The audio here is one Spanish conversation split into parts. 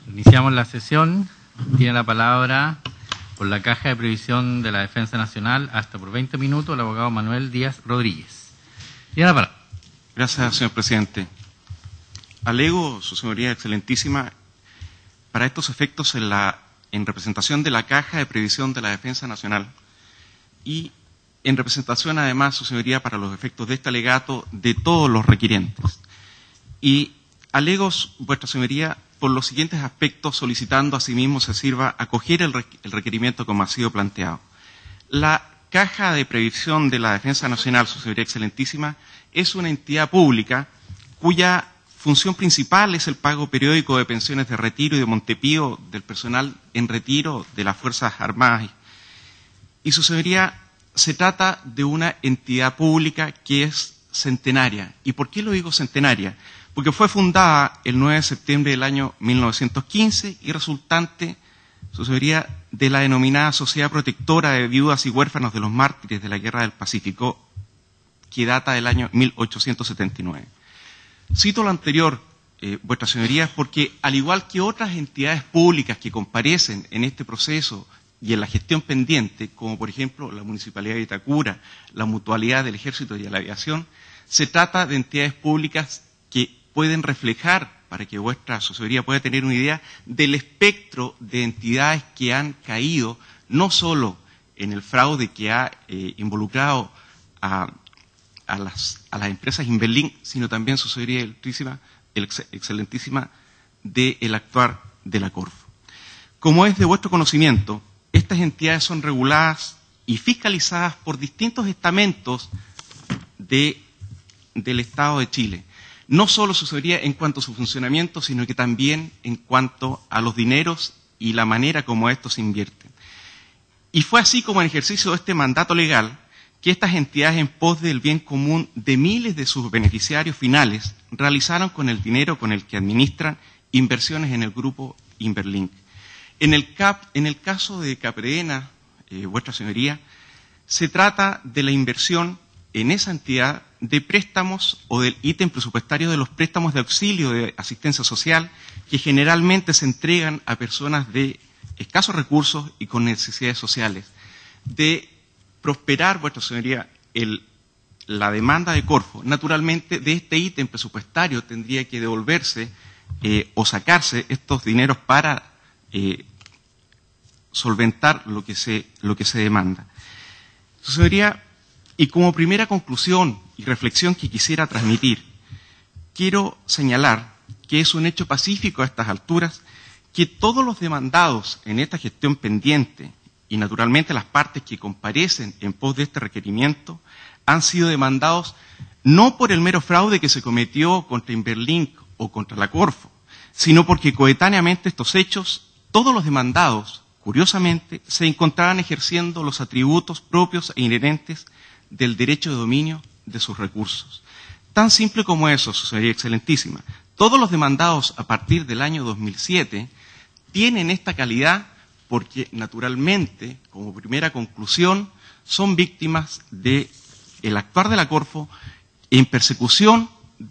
Iniciamos la sesión. Tiene la palabra por la Caja de Previsión de la Defensa Nacional hasta por 20 minutos el abogado Manuel Díaz Rodríguez. Tiene la palabra. Gracias, señor presidente. Alego, su señoría excelentísima, para estos efectos en representación de la Caja de Previsión de la Defensa Nacional y en representación además, su señoría, para los efectos de este alegato de todos los requirientes. Y alego, vuestra señoría, por los siguientes aspectos, solicitando asimismo se sirva acoger el requerimiento como ha sido planteado. La Caja de Previsión de la Defensa Nacional, su señoría excelentísima, es una entidad pública cuya función principal es el pago periódico de pensiones de retiro y de montepío del personal en retiro de las Fuerzas Armadas. Y su señoría, se trata de una entidad pública que es centenaria. ¿Y por qué lo digo centenaria? Porque fue fundada el 9 de septiembre del año 1915 y resultante, su señoría, de la denominada Sociedad Protectora de Viudas y Huérfanos de los Mártires de la Guerra del Pacífico, que data del año 1879. Cito lo anterior, vuestra señoría, porque al igual que otras entidades públicas que comparecen en este proceso y en la gestión pendiente, como por ejemplo la Municipalidad de Vitacura, la Mutualidad del Ejército y de la Aviación, se trata de entidades públicas que pueden reflejar, para que vuestra asesoría pueda tener una idea, del espectro de entidades que han caído, no solo en el fraude que ha involucrado a las empresas Inverlink, sino también, su señoría excelentísima, del actuar de la Corfo. Como es de vuestro conocimiento, estas entidades son reguladas y fiscalizadas por distintos estamentos del Estado de Chile. No solo, su señoría, en cuanto a su funcionamiento, sino que también en cuanto a los dineros y la manera como estos se invierten. Y fue así como en ejercicio de este mandato legal que estas entidades en pos del bien común de miles de sus beneficiarios finales realizaron con el dinero con el que administran inversiones en el grupo Inverlink. En el caso de Capredena, vuestra señoría, se trata de la inversión en esa entidad de préstamos o del ítem presupuestario de los préstamos de auxilio de asistencia social que generalmente se entregan a personas de escasos recursos y con necesidades sociales. De prosperar, vuestra señoría, la demanda de Corfo, naturalmente de este ítem presupuestario tendría que devolverse o sacarse estos dineros para solventar lo que se demanda. Su señoría, y como primera conclusión y reflexión que quisiera transmitir, quiero señalar que es un hecho pacífico a estas alturas que todos los demandados en esta gestión pendiente y naturalmente las partes que comparecen en pos de este requerimiento han sido demandados no por el mero fraude que se cometió contra Inverlink o contra la Corfo, sino porque coetáneamente estos hechos, todos los demandados, curiosamente, se encontraban ejerciendo los atributos propios e inherentes del derecho de dominio de sus recursos. Tan simple como eso, su señoría excelentísima. Todos los demandados a partir del año 2007 tienen esta calidad porque, naturalmente, como primera conclusión, son víctimas del actuar de la Corfo en persecución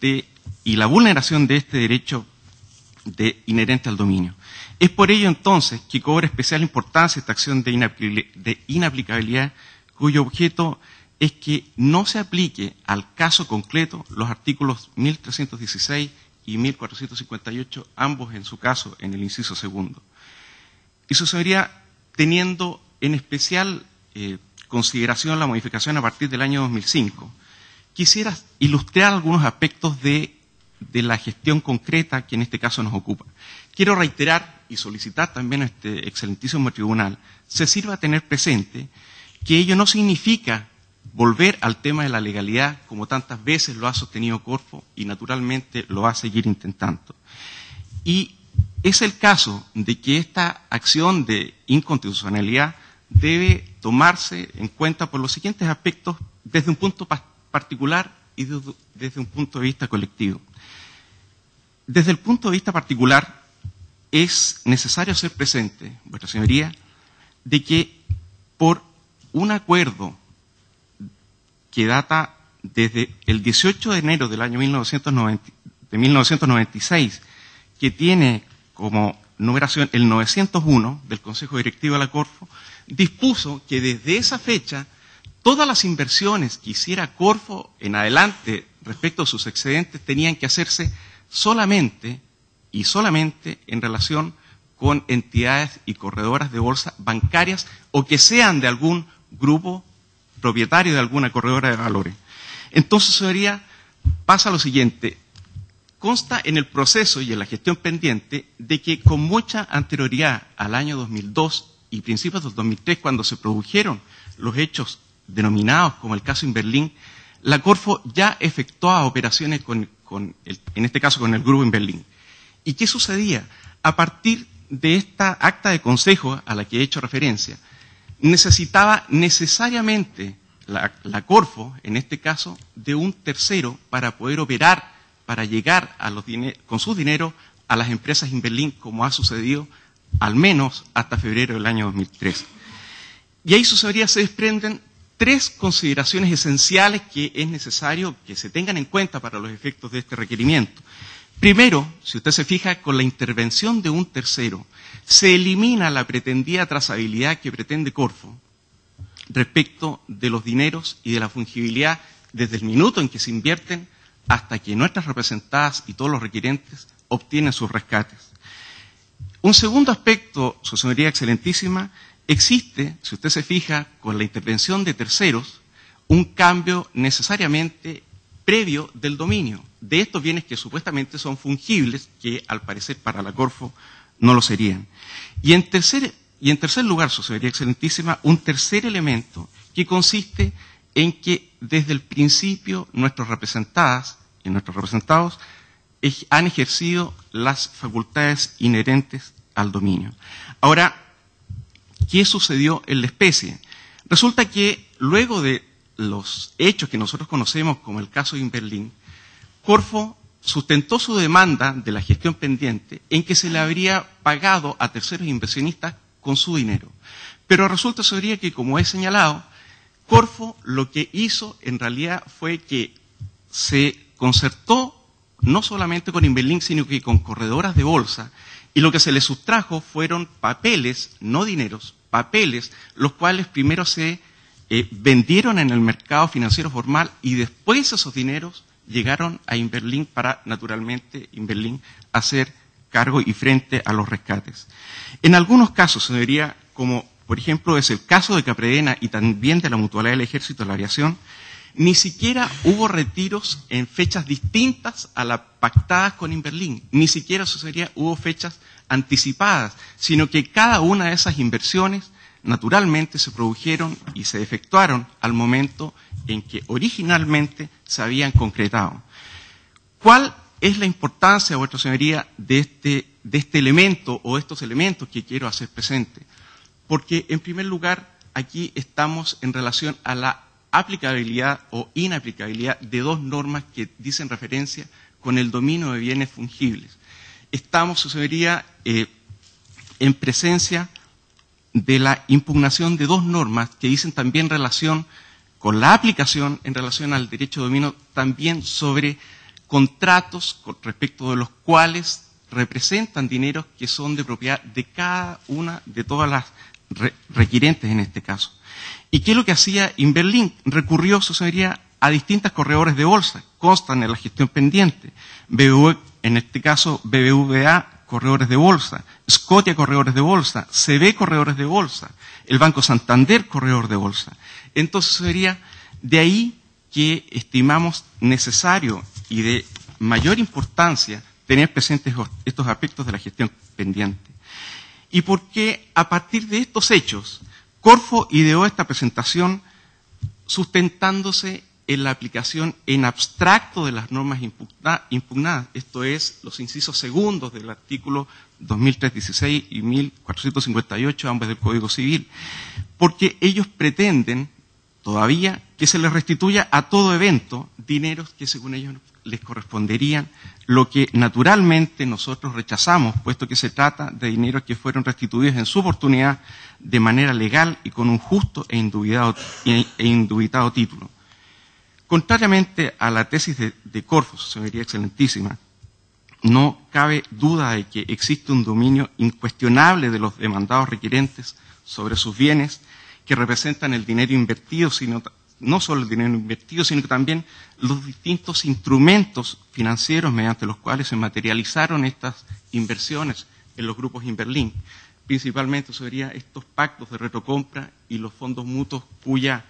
y la vulneración de este derecho inherente al dominio. Es por ello, entonces, que cobra especial importancia esta acción de inaplicabilidad, cuyo objeto es que no se aplique al caso concreto los artículos 1316 y 1458, ambos en su caso en el inciso segundo. Y su señoría, teniendo en especial consideración la modificación a partir del año 2005, quisiera ilustrar algunos aspectos de la gestión concreta que en este caso nos ocupa. Quiero reiterar y solicitar también a este excelentísimo tribunal se sirva a tener presente que ello no significa volver al tema de la legalidad como tantas veces lo ha sostenido Corfo y naturalmente lo va a seguir intentando. Y es el caso de que esta acción de inconstitucionalidad debe tomarse en cuenta por los siguientes aspectos desde un punto particular y desde un punto de vista colectivo. Desde el punto de vista particular, es necesario hacer presente, vuestra señoría, de que por un acuerdo que data desde el 18 de enero del año 1996, que tiene como numeración, el 901 del Consejo Directivo de la Corfo, dispuso que desde esa fecha todas las inversiones que hiciera Corfo en adelante respecto a sus excedentes tenían que hacerse solamente y solamente en relación con entidades y corredoras de bolsa bancarias o que sean de algún grupo propietario de alguna corredora de valores. Entonces, señoría, pasa lo siguiente. Consta en el proceso y en la gestión pendiente de que con mucha anterioridad al año 2002 y principios del 2003, cuando se produjeron los hechos denominados como el caso Inberlín, la Corfo ya efectuaba operaciones en este caso con el grupo Inberlín. ¿Y qué sucedía? A partir de esta acta de consejo a la que he hecho referencia, necesitaba necesariamente la Corfo, en este caso, de un tercero para poder operar, para llegar a con sus dineros a las empresas Inberlín, como ha sucedido al menos hasta febrero del año 2003. Y ahí, señoría, se desprenden tres consideraciones esenciales que es necesario que se tengan en cuenta para los efectos de este requerimiento. Primero, si usted se fija, con la intervención de un tercero, se elimina la pretendida trazabilidad que pretende Corfo respecto de los dineros y de la fungibilidad desde el minuto en que se invierten hasta que nuestras representadas y todos los requirentes obtienen sus rescates. Un segundo aspecto, su señoría excelentísima, existe, si usted se fija, con la intervención de terceros, un cambio necesariamente previo del dominio de estos bienes que supuestamente son fungibles, que al parecer para la Corfo no lo serían. Y en tercer lugar, su señoría excelentísima, un tercer elemento que consiste en que desde el principio nuestras representadas y nuestros representados han ejercido las facultades inherentes al dominio. Ahora, ¿qué sucedió en la especie? Resulta que luego de los hechos que nosotros conocemos como el caso de Inberlín, Corfo sustentó su demanda de la gestión pendiente en que se le habría pagado a terceros inversionistas con su dinero. Pero resulta, señoría, que como he señalado, Corfo lo que hizo en realidad fue que se concertó no solamente con Inberlín, sino que con corredoras de bolsa, y lo que se le sustrajo fueron papeles, no dineros, papeles, los cuales primero se vendieron en el mercado financiero formal y después esos dineros llegaron a Inberlín para, naturalmente, Inberlín hacer cargo y frente a los rescates. En algunos casos, señoría, como por ejemplo es el caso de Capredena y también de la Mutualidad del Ejército de la Aviación, ni siquiera hubo retiros en fechas distintas a las pactadas con Inberlín, ni siquiera, señoría, hubo fechas anticipadas, sino que cada una de esas inversiones naturalmente se produjeron y se efectuaron al momento en que originalmente se habían concretado. ¿Cuál es la importancia, vuestra señoría, de este elemento o estos elementos que quiero hacer presente? Porque, en primer lugar, aquí estamos en relación a la aplicabilidad o inaplicabilidad de dos normas que dicen referencia con el dominio de bienes fungibles. Estamos, señoría, en presencia de la impugnación de dos normas que dicen también relación con la aplicación en relación al derecho de dominio, también sobre contratos con respecto de los cuales representan dineros que son de propiedad de cada una de todas las requirentes en este caso. ¿Y qué es lo que hacía Inberlín? Recurrió, su señoría, a distintas corredores de bolsa, constan en la gestión pendiente, en este caso BBVA, corredores de bolsa, Scotia, corredores de bolsa, CB, corredores de bolsa, el Banco Santander, corredor de bolsa. Entonces sería de ahí que estimamos necesario y de mayor importancia tener presentes estos aspectos de la gestión pendiente. Y porque a partir de estos hechos, Corfo ideó esta presentación sustentándose en la aplicación en abstracto de las normas impugnadas, esto es, los incisos segundos del artículo 2316 y 1458, ambos del Código Civil, porque ellos pretenden todavía que se les restituya a todo evento dineros que según ellos les corresponderían, lo que naturalmente nosotros rechazamos, puesto que se trata de dineros que fueron restituidos en su oportunidad de manera legal y con un justo e indubitado título. Contrariamente a la tesis de Corfo, señoría excelentísima, no cabe duda de que existe un dominio incuestionable de los demandados requerentes sobre sus bienes, que representan el dinero invertido, no solo el dinero invertido, sino que también los distintos instrumentos financieros mediante los cuales se materializaron estas inversiones en los grupos Inverlink. Principalmente serían estos pactos de retrocompra y los fondos mutuos cuyo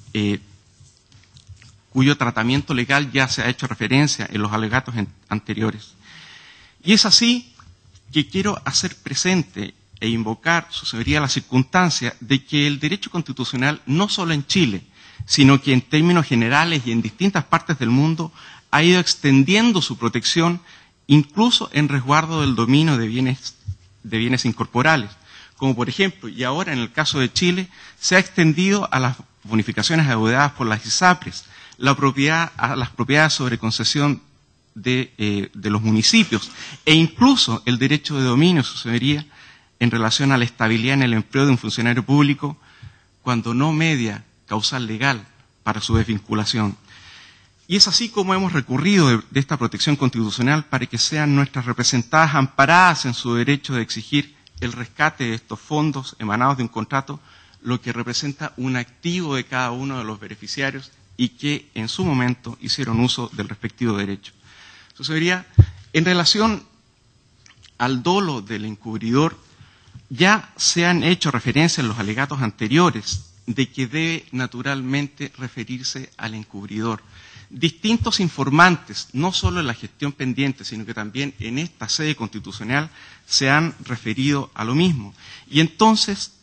tratamiento legal ya se ha hecho referencia en los alegatos anteriores. Y es así que quiero hacer presente e invocar, su señoría, la circunstancia de que el derecho constitucional, no solo en Chile, sino que en términos generales y en distintas partes del mundo, ha ido extendiendo su protección incluso en resguardo del dominio de bienes incorporales, como por ejemplo, y ahora en el caso de Chile, se ha extendido a las bonificaciones adeudadas por las ISAPRES, a las propiedades sobre concesión de los municipios, e incluso el derecho de dominio, su señoría, en relación a la estabilidad en el empleo de un funcionario público cuando no media causal legal para su desvinculación. Y es así como hemos recurrido de esta protección constitucional para que sean nuestras representadas amparadas en su derecho de exigir el rescate de estos fondos emanados de un contrato, lo que representa un activo de cada uno de los beneficiarios y que en su momento hicieron uso del respectivo derecho. Eso sería, en relación al dolo del encubridor, ya se han hecho referencia en los alegatos anteriores de que debe naturalmente referirse al encubridor. Distintos informantes, no solo en la gestión pendiente, sino que también en esta sede constitucional, se han referido a lo mismo. Y entonces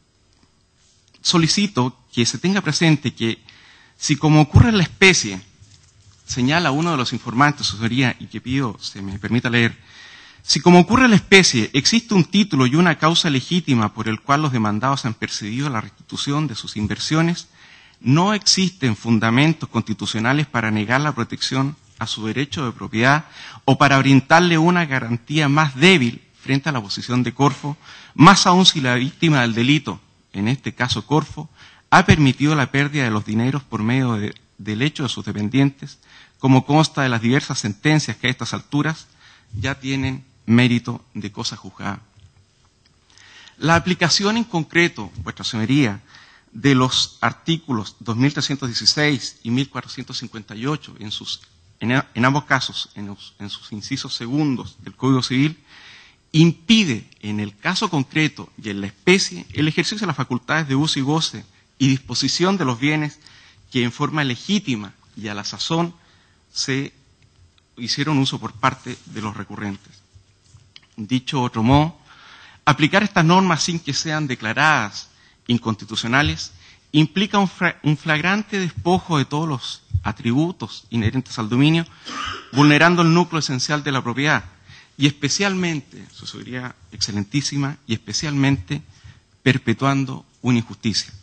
solicito que se tenga presente que si, como ocurre en la especie, señala uno de los informantes, su señoría, y que pido se me permita leer, si, como ocurre en la especie, existe un título y una causa legítima por el cual los demandados han percibido la restitución de sus inversiones, no existen fundamentos constitucionales para negar la protección a su derecho de propiedad o para brindarle una garantía más débil frente a la posición de Corfo, más aún si la víctima del delito, en este caso Corfo, ha permitido la pérdida de los dineros por medio del hecho de sus dependientes, como consta de las diversas sentencias que a estas alturas ya tienen mérito de cosa juzgada. La aplicación en concreto, vuestra señoría, de los artículos 2316 y 1458 en ambos casos, en sus incisos segundos del Código Civil, impide en el caso concreto y en la especie el ejercicio de las facultades de uso y goce y disposición de los bienes que en forma legítima y a la sazón se hicieron uso por parte de los recurrentes. Dicho otro modo, aplicar estas normas sin que sean declaradas inconstitucionales implica un flagrante despojo de todos los atributos inherentes al dominio, vulnerando el núcleo esencial de la propiedad y especialmente, su señoría excelentísima, y especialmente perpetuando una injusticia.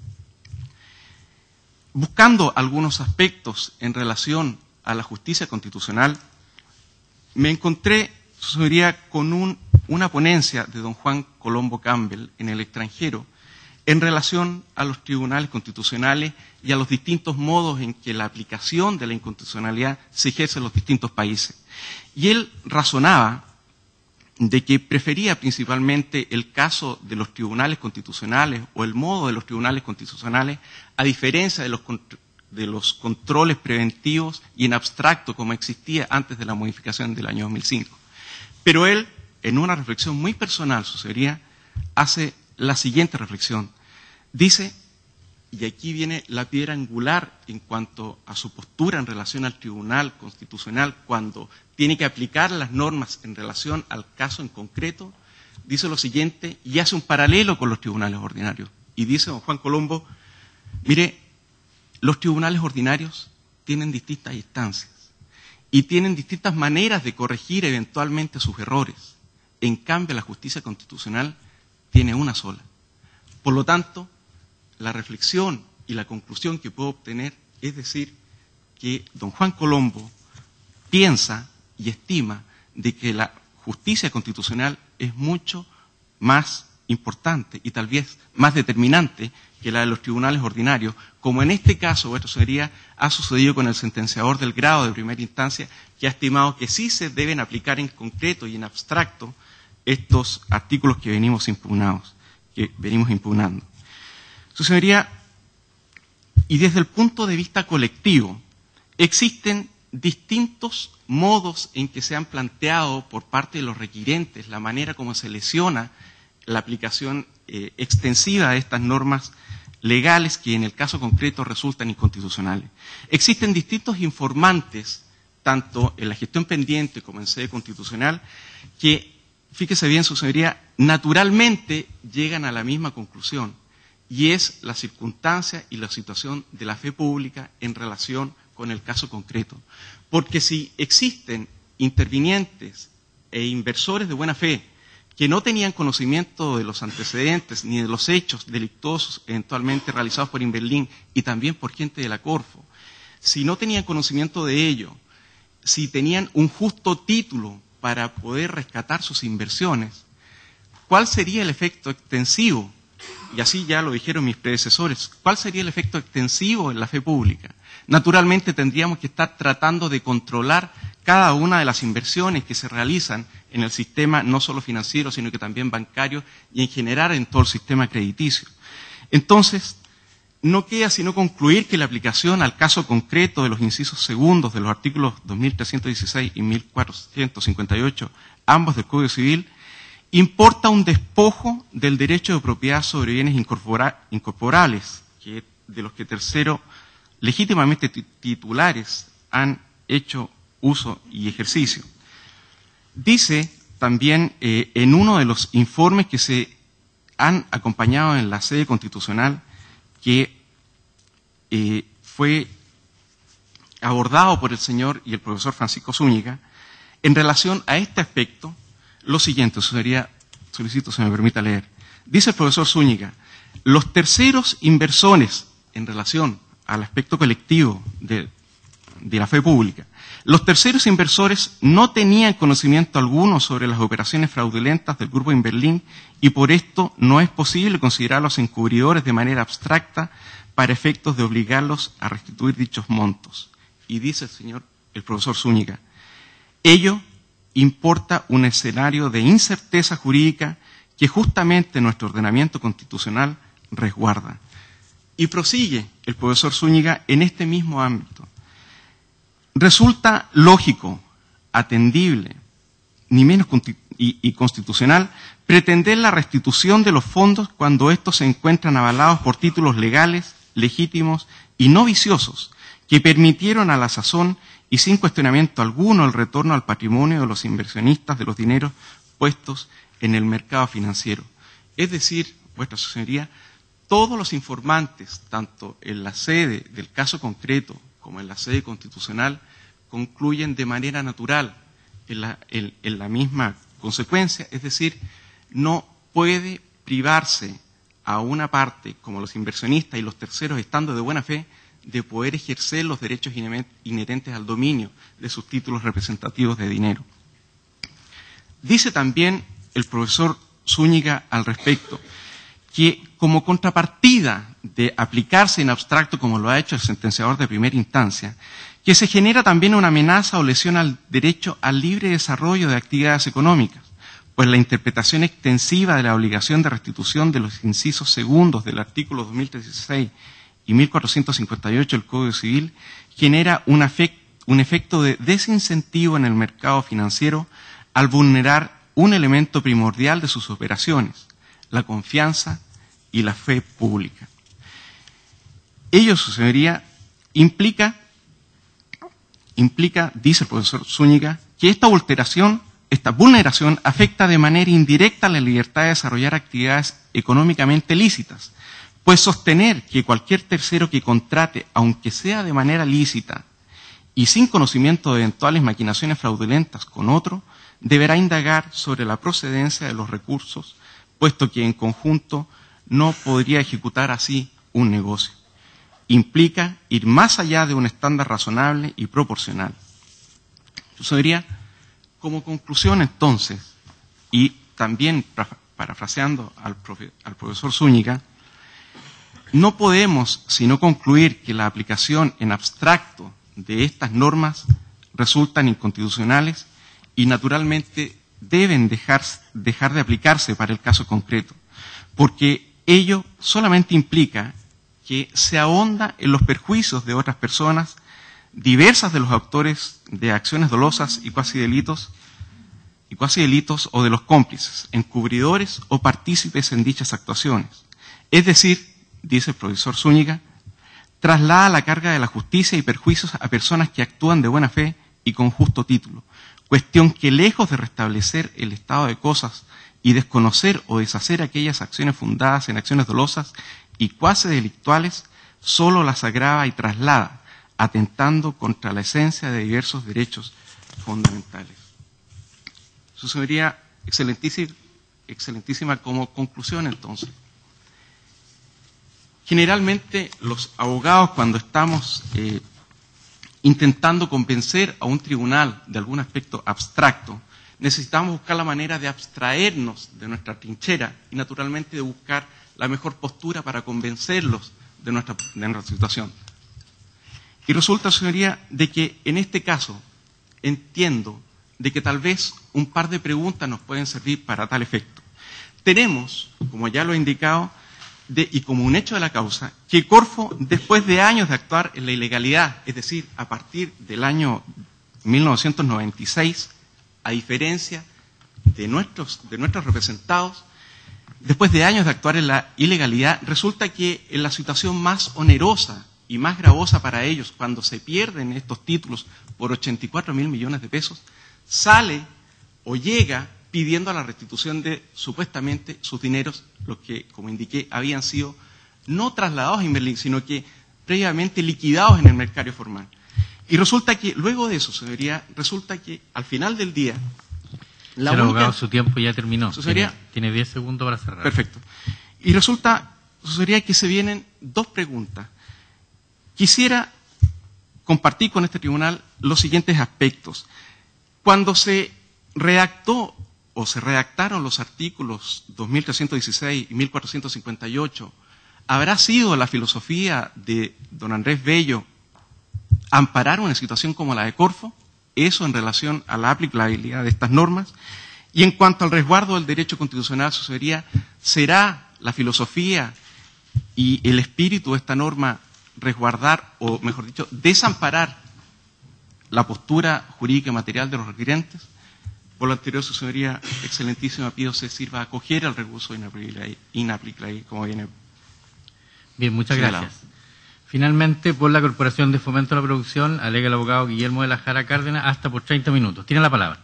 Buscando algunos aspectos en relación a la justicia constitucional, me encontré, su señoría, con una ponencia de don Juan Colombo Campbell en el extranjero en relación a los tribunales constitucionales y a los distintos modos en que la aplicación de la inconstitucionalidad se ejerce en los distintos países. Y él razonaba de que prefería principalmente el caso de los tribunales constitucionales o el modo de los tribunales constitucionales, a diferencia de los controles preventivos y en abstracto como existía antes de la modificación del año 2005. Pero él, en una reflexión muy personal, su señoría, hace la siguiente reflexión. Dice, y aquí viene la piedra angular en cuanto a su postura en relación al Tribunal Constitucional cuando tiene que aplicar las normas en relación al caso en concreto, dice lo siguiente y hace un paralelo con los tribunales ordinarios. Y dice don Juan Colombo, mire, los tribunales ordinarios tienen distintas instancias y tienen distintas maneras de corregir eventualmente sus errores. En cambio, la justicia constitucional tiene una sola. Por lo tanto, la reflexión y la conclusión que puedo obtener es decir que don Juan Colombo piensa y estima de que la justicia constitucional es mucho más importante y tal vez más determinante que la de los tribunales ordinarios, como en este caso, vuestra señoría, ha sucedido con el sentenciador del grado de primera instancia, que ha estimado que sí se deben aplicar en concreto y en abstracto estos artículos que venimos impugnando. Su señoría, y desde el punto de vista colectivo, existen distintos modos en que se han planteado por parte de los requirentes la manera como se lesiona la aplicación extensiva de estas normas legales que en el caso concreto resultan inconstitucionales. Existen distintos informantes, tanto en la gestión pendiente como en sede constitucional, que, fíjese bien, su señoría, naturalmente llegan a la misma conclusión, y es la circunstancia y la situación de la fe pública en relación con el caso concreto. Porque si existen intervinientes e inversores de buena fe que no tenían conocimiento de los antecedentes ni de los hechos delictuosos eventualmente realizados por Inverlín y también por gente de la Corfo, si no tenían conocimiento de ello, si tenían un justo título para poder rescatar sus inversiones, ¿cuál sería el efecto extensivo? Y así ya lo dijeron mis predecesores, ¿cuál sería el efecto extensivo en la fe pública? Naturalmente tendríamos que estar tratando de controlar cada una de las inversiones que se realizan en el sistema no solo financiero, sino que también bancario y en general en todo el sistema crediticio. Entonces, no queda sino concluir que la aplicación al caso concreto de los incisos segundos de los artículos 2316 y 1458, ambos del Código Civil, importa un despojo del derecho de propiedad sobre bienes incorporables, de los que terceros legítimamente titulares han hecho uso y ejercicio. Dice también en uno de los informes que se han acompañado en la sede constitucional que fue abordado por el señor y el profesor Francisco Zúñiga, en relación a este aspecto, lo siguiente, solicito se me permita leer. Dice el profesor Zúñiga, los terceros inversores en relación al aspecto colectivo de la fe pública, los terceros inversores no tenían conocimiento alguno sobre las operaciones fraudulentas del Grupo Inverlín y por esto no es posible considerarlos encubridores de manera abstracta para efectos de obligarlos a restituir dichos montos. Y dice el profesor Zúñiga, ello importa un escenario de incerteza jurídica que justamente nuestro ordenamiento constitucional resguarda. Y prosigue el profesor Zúñiga en este mismo ámbito. Resulta lógico, atendible, ni menos y constitucional, pretender la restitución de los fondos cuando estos se encuentran avalados por títulos legales, legítimos y no viciosos, que permitieron a la sazón y sin cuestionamiento alguno el retorno al patrimonio de los inversionistas de los dineros puestos en el mercado financiero. Es decir, vuestra señoría, todos los informantes, tanto en la sede del caso concreto como en la sede constitucional, concluyen de manera natural en la misma consecuencia, es decir, no puede privarse a una parte, como los inversionistas y los terceros estando de buena fe, de poder ejercer los derechos inherentes al dominio de sus títulos representativos de dinero. Dice también el profesor Zúñiga al respecto, que como contrapartida de aplicarse en abstracto como lo ha hecho el sentenciador de primera instancia, que se genera también una amenaza o lesión al derecho al libre desarrollo de actividades económicas, pues la interpretación extensiva de la obligación de restitución de los incisos segundos del artículo 2016 y 1458 del Código Civil genera un efecto de desincentivo en el mercado financiero al vulnerar un elemento primordial de sus operaciones, la confianza y la fe pública. Ello, su señoría, implica, dice el profesor Zúñiga, que esta vulneración afecta de manera indirecta la libertad de desarrollar actividades económicamente lícitas, pues sostener que cualquier tercero que contrate, aunque sea de manera lícita y sin conocimiento de eventuales maquinaciones fraudulentas con otro, deberá indagar sobre la procedencia de los recursos, puesto que en conjunto no podría ejecutar así un negocio. Implica ir más allá de un estándar razonable y proporcional. Yo diría, como conclusión entonces, y también parafraseando al profesor Zúñiga, no podemos sino concluir que la aplicación en abstracto de estas normas resultan inconstitucionales y naturalmente deben dejar de aplicarse para el caso concreto, porque ello solamente implica que se ahonda en los perjuicios de otras personas, diversas de los autores de acciones dolosas y cuasi delitos o de los cómplices, encubridores o partícipes en dichas actuaciones. Es decir, dice el profesor Zúñiga, traslada la carga de la justicia y perjuicios a personas que actúan de buena fe y con justo título, cuestión que lejos de restablecer el estado de cosas y desconocer o deshacer aquellas acciones fundadas en acciones dolosas y cuasi delictuales, solo las agrava y traslada, atentando contra la esencia de diversos derechos fundamentales. Eso sería excelentísima como conclusión, entonces. Generalmente los abogados, cuando estamos intentando convencer a un tribunal de algún aspecto abstracto, necesitamos buscar la manera de abstraernos de nuestra trinchera y naturalmente de buscar la mejor postura para convencerlos de nuestra situación. Y resulta, señoría, de que en este caso entiendo de que tal vez un par de preguntas nos pueden servir para tal efecto. Tenemos, como ya lo he indicado, y como un hecho de la causa, que Corfo, después de años de actuar en la ilegalidad, es decir, a partir del año 1996, a diferencia de nuestros representados, después de años de actuar en la ilegalidad, resulta que en la situación más onerosa y más gravosa para ellos, cuando se pierden estos títulos por 84.000 millones de pesos, sale o llega pidiendo la restitución de, supuestamente, sus dineros, los que, como indiqué, habían sido no trasladados a Inverlink, sino que previamente liquidados en el mercado formal. Y resulta que, luego de eso, señoría, resulta que, al final del día, la única... abogado, su tiempo ya terminó. Tiene 10 segundos para cerrar. Perfecto. Y resulta, señoría, que se vienen dos preguntas. Quisiera compartir con este tribunal los siguientes aspectos. Cuando se redactó o se redactaron los artículos 2316 y 1458, ¿habrá sido la filosofía de don Andrés Bello amparar una situación como la de Corfo? Eso en relación a la aplicabilidad de estas normas. Y en cuanto al resguardo del derecho constitucional, ¿será la filosofía y el espíritu de esta norma resguardar, o mejor dicho, desamparar la postura jurídica y material de los requirentes? Por lo anterior, su señoría excelentísima, pido se sirva a acoger al recurso de inaplicabilidad, como viene. Bien, muchas gracias. Finalmente, por la Corporación de Fomento a la Producción, alega el abogado Guillermo de la Jara Cárdenas, hasta por 30 minutos. Tiene la palabra.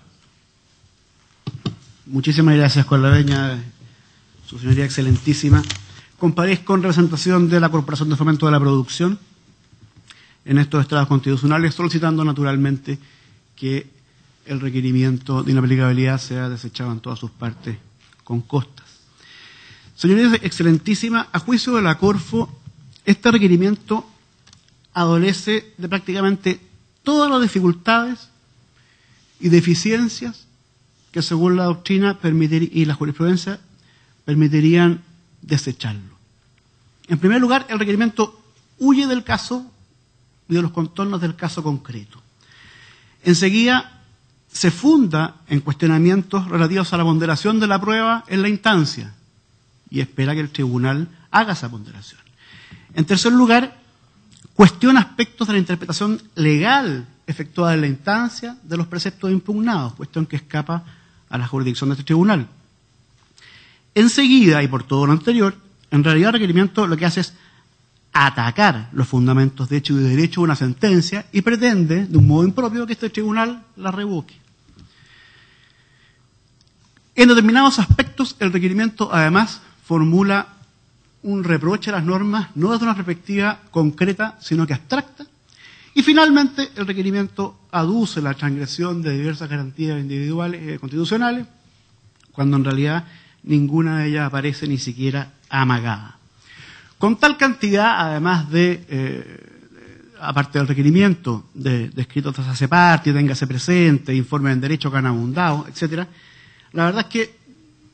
Muchísimas gracias, con la veña, su señoría excelentísima. Comparezco en representación de la Corporación de Fomento de la Producción en estos estrados constitucionales, solicitando naturalmente que el requerimiento de inaplicabilidad sea desechado en todas sus partes con costas. Señoría excelentísima, a juicio de la Corfo, este requerimiento adolece de prácticamente todas las dificultades y deficiencias que, según la doctrina y la jurisprudencia, permitirían desecharlo. En primer lugar, el requerimiento huye del caso y de los contornos del caso concreto. Enseguida, se funda en cuestionamientos relativos a la ponderación de la prueba en la instancia y espera que el tribunal haga esa ponderación. En tercer lugar, cuestiona aspectos de la interpretación legal efectuada en la instancia de los preceptos impugnados, cuestión que escapa a la jurisdicción de este tribunal. Enseguida, y por todo lo anterior, en realidad el requerimiento lo que hace es atacar los fundamentos de hecho y de derecho de una sentencia y pretende, de un modo impropio, que este tribunal la revoque. En determinados aspectos, el requerimiento, además, formula un reproche a las normas, no desde una perspectiva concreta, sino que abstracta. Y finalmente, el requerimiento aduce la transgresión de diversas garantías individuales constitucionales, cuando en realidad ninguna de ellas aparece ni siquiera amagada. Con tal cantidad, además aparte del requerimiento de escritos de hace parte, téngase presente, informe en derecho que han abundado, etcétera, la verdad es que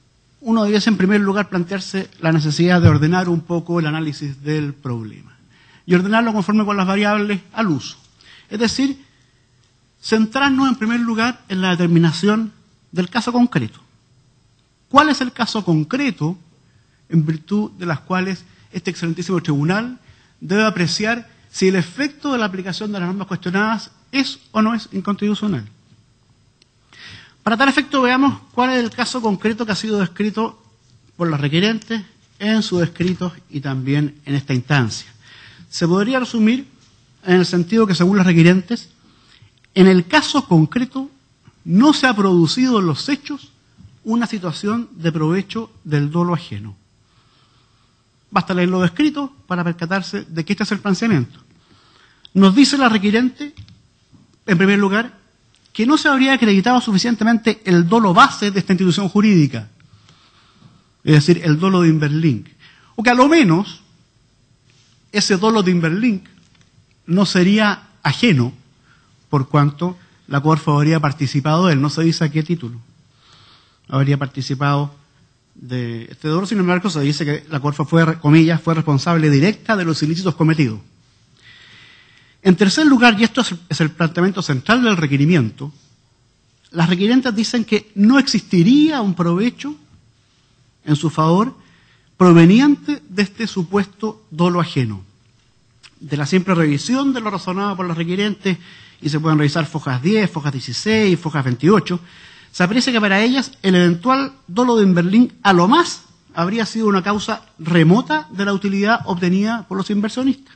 uno debiese en primer lugar plantearse la necesidad de ordenar un poco el análisis del problema y ordenarlo conforme con las variables al uso. Es decir, centrarnos en primer lugar en la determinación del caso concreto. ¿Cuál es el caso concreto en virtud de las cuales este excelentísimo tribunal debe apreciar si el efecto de la aplicación de las normas cuestionadas es o no es inconstitucional? Para tal efecto, veamos cuál es el caso concreto que ha sido descrito por los requerentes en sus escritos y también en esta instancia. Se podría resumir en el sentido que, según los requerentes, en el caso concreto no se ha producido en los hechos una situación de provecho del dolo ajeno. Basta leer lo descrito para percatarse de que este es el planteamiento. Nos dice la requerente, en primer lugar, que no se habría acreditado suficientemente el dolo base de esta institución jurídica, es decir, el dolo de Inverlink, o que a lo menos ese dolo de Inverlink no sería ajeno, por cuanto la Corfo habría participado de él, no se dice a qué título, habría participado de este dolo. Sin embargo, se dice que la Corfo fue, comillas, fue responsable directa de los ilícitos cometidos. En tercer lugar, y esto es el planteamiento central del requerimiento, las requerentes dicen que no existiría un provecho en su favor proveniente de este supuesto dolo ajeno. De la simple revisión de lo razonado por los requerentes, y se pueden revisar fojas 10, fojas 16, fojas 28, se aprecia que para ellas el eventual dolo de Inverlink a lo más habría sido una causa remota de la utilidad obtenida por los inversionistas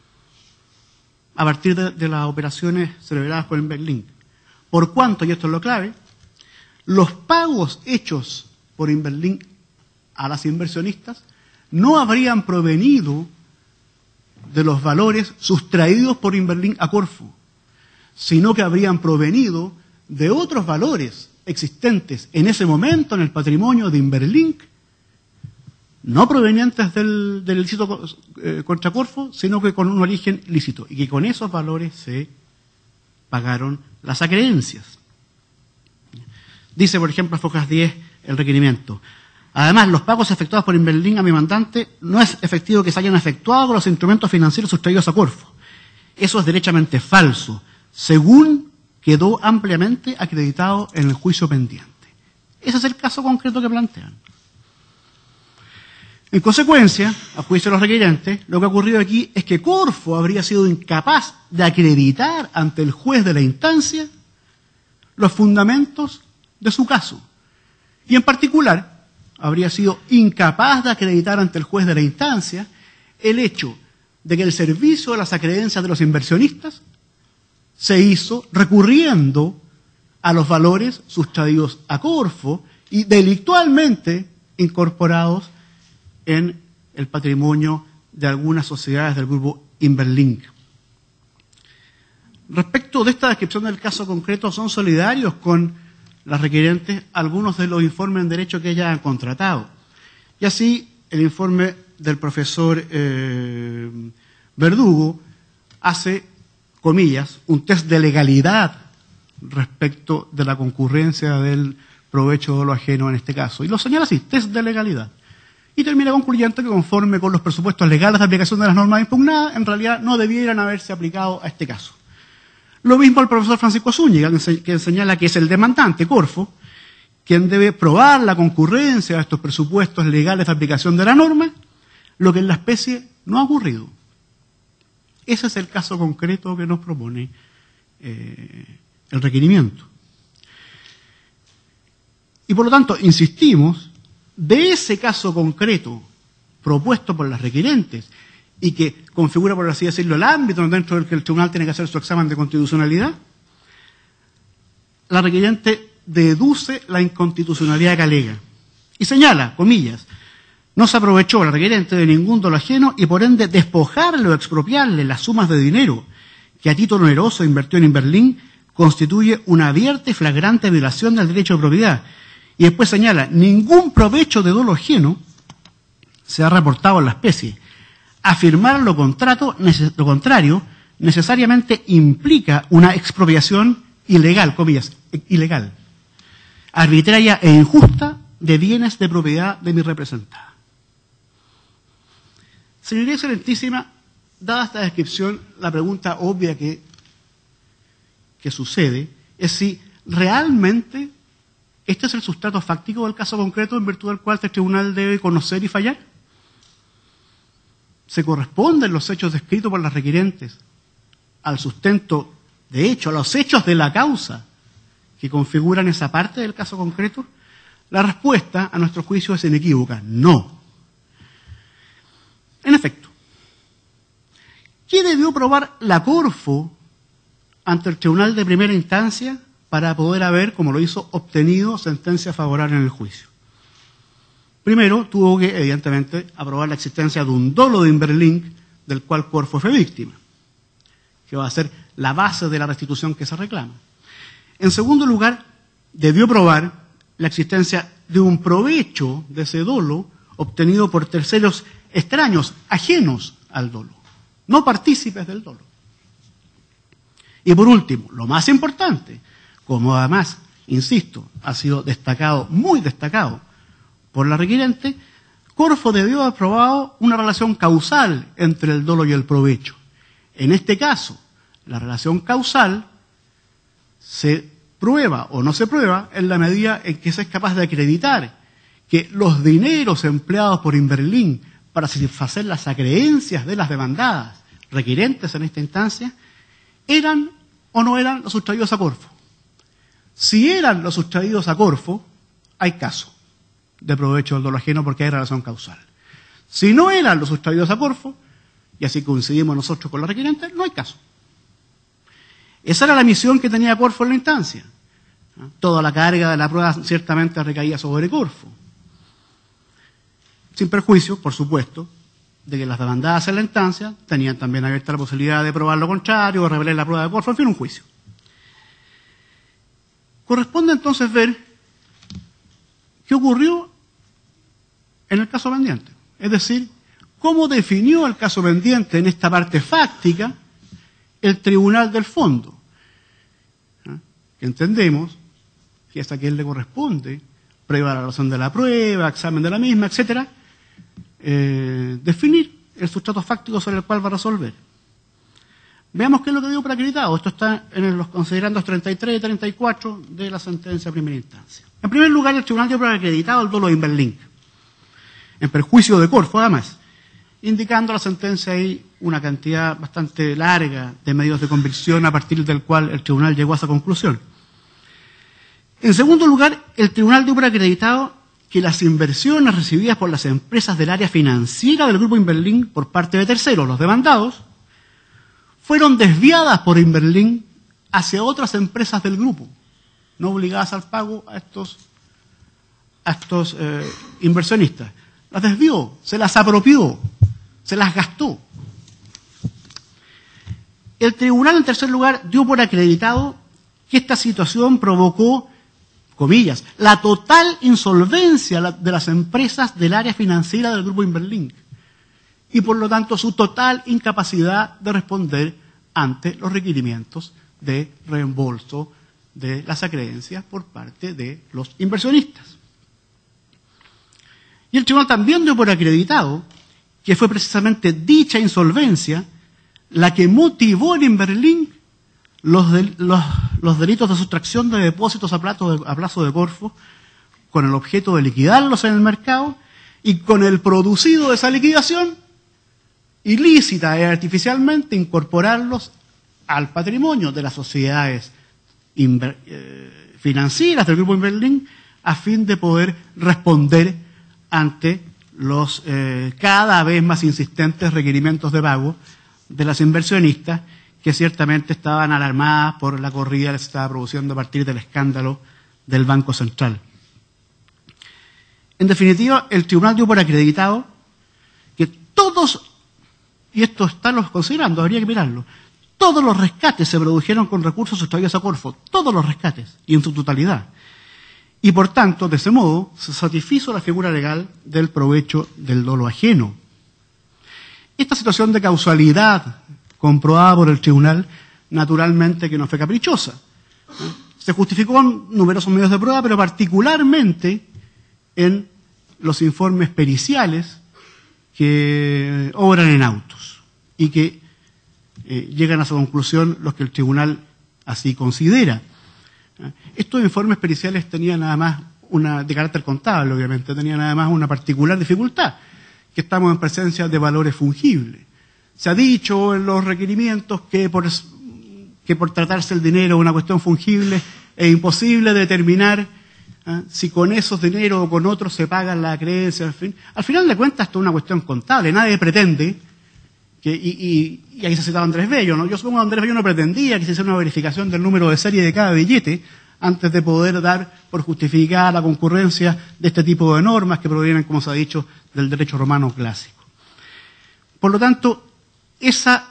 a partir de las operaciones celebradas por Inverlink. Por cuanto, y esto es lo clave, los pagos hechos por Inverlink a las inversionistas no habrían provenido de los valores sustraídos por Inverlink a Corfo, sino que habrían provenido de otros valores existentes en ese momento en el patrimonio de Inverlink, no provenientes del ilícito contra Corfo, sino que con un origen lícito, y que con esos valores se pagaron las acreencias. Dice, por ejemplo, fojas 10, el requerimiento. Además, los pagos efectuados por Inverlink a mi mandante no es efectivo que se hayan efectuado con los instrumentos financieros sustraídos a Corfo. Eso es derechamente falso, según quedó ampliamente acreditado en el juicio pendiente. Ese es el caso concreto que plantean. En consecuencia, a juicio de los requerentes, lo que ha ocurrido aquí es que Corfo habría sido incapaz de acreditar ante el juez de la instancia los fundamentos de su caso. Y en particular, habría sido incapaz de acreditar ante el juez de la instancia el hecho de que el servicio de las acreencias de los inversionistas se hizo recurriendo a los valores sustraídos a Corfo y delictualmente incorporados en el patrimonio de algunas sociedades del grupo Inverlink. Respecto de esta descripción del caso concreto, son solidarios con las requerentes algunos de los informes en derecho que ellas han contratado. Y así, el informe del profesor Verdugo hace, comillas, un test de legalidad respecto de la concurrencia del provecho de lo ajeno en este caso. Y lo señala así, test de legalidad. Y termina concluyendo que conforme con los presupuestos legales de aplicación de las normas impugnadas, en realidad no debieran haberse aplicado a este caso. Lo mismo el profesor Francisco Zúñiga, que señala que es el demandante, Corfo, quien debe probar la concurrencia de estos presupuestos legales de aplicación de la norma, lo que en la especie no ha ocurrido. Ese es el caso concreto que nos propone el requerimiento. Y por lo tanto, insistimos, de ese caso concreto propuesto por las requerentes y que configura, por así decirlo, el ámbito dentro del que el tribunal tiene que hacer su examen de constitucionalidad, la requerente deduce la inconstitucionalidad que alega y señala, comillas, no se aprovechó la requerente de ningún dolo ajeno y por ende despojarle o expropiarle las sumas de dinero que a título oneroso invirtió en Inverlink constituye una abierta y flagrante violación del derecho de propiedad. Y después señala, ningún provecho de dolo ajeno se ha reportado en la especie. Afirmar lo contrario necesariamente implica una expropiación ilegal, comillas, ilegal, arbitraria e injusta de bienes de propiedad de mi representada. Señoría Excelentísima, dada esta descripción, la pregunta obvia que sucede es si realmente este es el sustrato fáctico del caso concreto en virtud del cual este tribunal debe conocer y fallar. ¿Se corresponden los hechos descritos por las requirentes al sustento de hecho, a los hechos de la causa que configuran esa parte del caso concreto? La respuesta, a nuestro juicio, es inequívoca: no. En efecto, ¿qué debió probar la Corfo ante el tribunal de primera instancia para poder haber, como lo hizo, obtenido sentencia favorable en el juicio? Primero, tuvo que, evidentemente, aprobar la existencia de un dolo de Inverlink del cual Corfo fue víctima, que va a ser la base de la restitución que se reclama. En segundo lugar, debió probar la existencia de un provecho de ese dolo obtenido por terceros extraños, ajenos al dolo, no partícipes del dolo. Y por último, lo más importante, como además, insisto, ha sido destacado, muy destacado por la requirente, Corfo debió haber probado una relación causal entre el dolo y el provecho. En este caso, la relación causal se prueba o no se prueba en la medida en que se es capaz de acreditar que los dineros empleados por Inverlink para satisfacer las acreencias de las demandadas requirentes en esta instancia eran o no eran los sustraídos a Corfo. Si eran los sustraídos a Corfo, hay caso de provecho del dolo ajeno porque hay relación causal. Si no eran los sustraídos a Corfo, y así coincidimos nosotros con la requirente, no hay caso. Esa era la misión que tenía Corfo en la instancia. Toda la carga de la prueba ciertamente recaía sobre Corfo. Sin perjuicio, por supuesto, de que las demandadas en la instancia tenían también abierta la posibilidad de probar lo contrario o revelar la prueba de Corfo, en fin, un juicio. Corresponde entonces ver qué ocurrió en el caso pendiente. Es decir, cómo definió el caso pendiente en esta parte fáctica el tribunal del fondo. Que entendemos que es a quien le corresponde, previa a la relación de la prueba, examen de la misma, etcétera, definir el sustrato fáctico sobre el cual va a resolver. Veamos qué es lo que dio por acreditado. Esto está en los considerandos 33 y 34 de la sentencia de primera instancia. En primer lugar, el tribunal dio por acreditado el dolo de Inverlink, en perjuicio de Corfo, además, indicando la sentencia ahí una cantidad bastante larga de medios de convicción a partir del cual el tribunal llegó a esa conclusión. En segundo lugar, el tribunal dio por acreditado que las inversiones recibidas por las empresas del área financiera del grupo Inverlink por parte de terceros, los demandados, fueron desviadas por Inverlink hacia otras empresas del grupo, no obligadas al pago a estos inversionistas. Las desvió, se las apropió, se las gastó. El tribunal, en tercer lugar, dio por acreditado que esta situación provocó, comillas, la total insolvencia de las empresas del área financiera del grupo Inverlink y, por lo tanto, su total incapacidad de responder ante los requerimientos de reembolso de las acreencias por parte de los inversionistas. Y el tribunal también dio por acreditado que fue precisamente dicha insolvencia la que motivó en Inverlink los delitos de sustracción de depósitos a plazo de Corfo, con el objeto de liquidarlos en el mercado y con el producido de esa liquidación, ilícita y artificialmente, incorporarlos al patrimonio de las sociedades financieras del grupo Inverlink a fin de poder responder ante los cada vez más insistentes requerimientos de pago de las inversionistas, que ciertamente estaban alarmadas por la corrida que se estaba produciendo a partir del escándalo del Banco Central. En definitiva, el tribunal dio por acreditado que todos, y esto están los considerando, habría que mirarlo, todos los rescates se produjeron con recursos sustraídos a Corfo, todos los rescates, y en su totalidad. Y por tanto, de ese modo, se satisfizo la figura legal del provecho del dolo ajeno. Esta situación de causalidad comprobada por el tribunal, naturalmente que no fue caprichosa. Se justificó con numerosos medios de prueba, pero particularmente en los informes periciales que obran en autos y que llegan a su conclusión los que el tribunal así considera. Estos informes periciales tenían nada más de carácter contable, obviamente, tenían además una particular dificultad, que estamos en presencia de valores fungibles. Se ha dicho en los requerimientos que por tratarse el dinero de una cuestión fungible es imposible determinar si con esos dineros o con otros se pagan la creencia. Al final de cuentas, esto es una cuestión contable. Nadie pretende y ahí se ha citado Andrés Bello, ¿no? Yo supongo que Andrés Bello no pretendía que se hiciera una verificación del número de serie de cada billete antes de poder dar por justificada la concurrencia de este tipo de normas que provienen, como se ha dicho, del derecho romano clásico. Por lo tanto, esa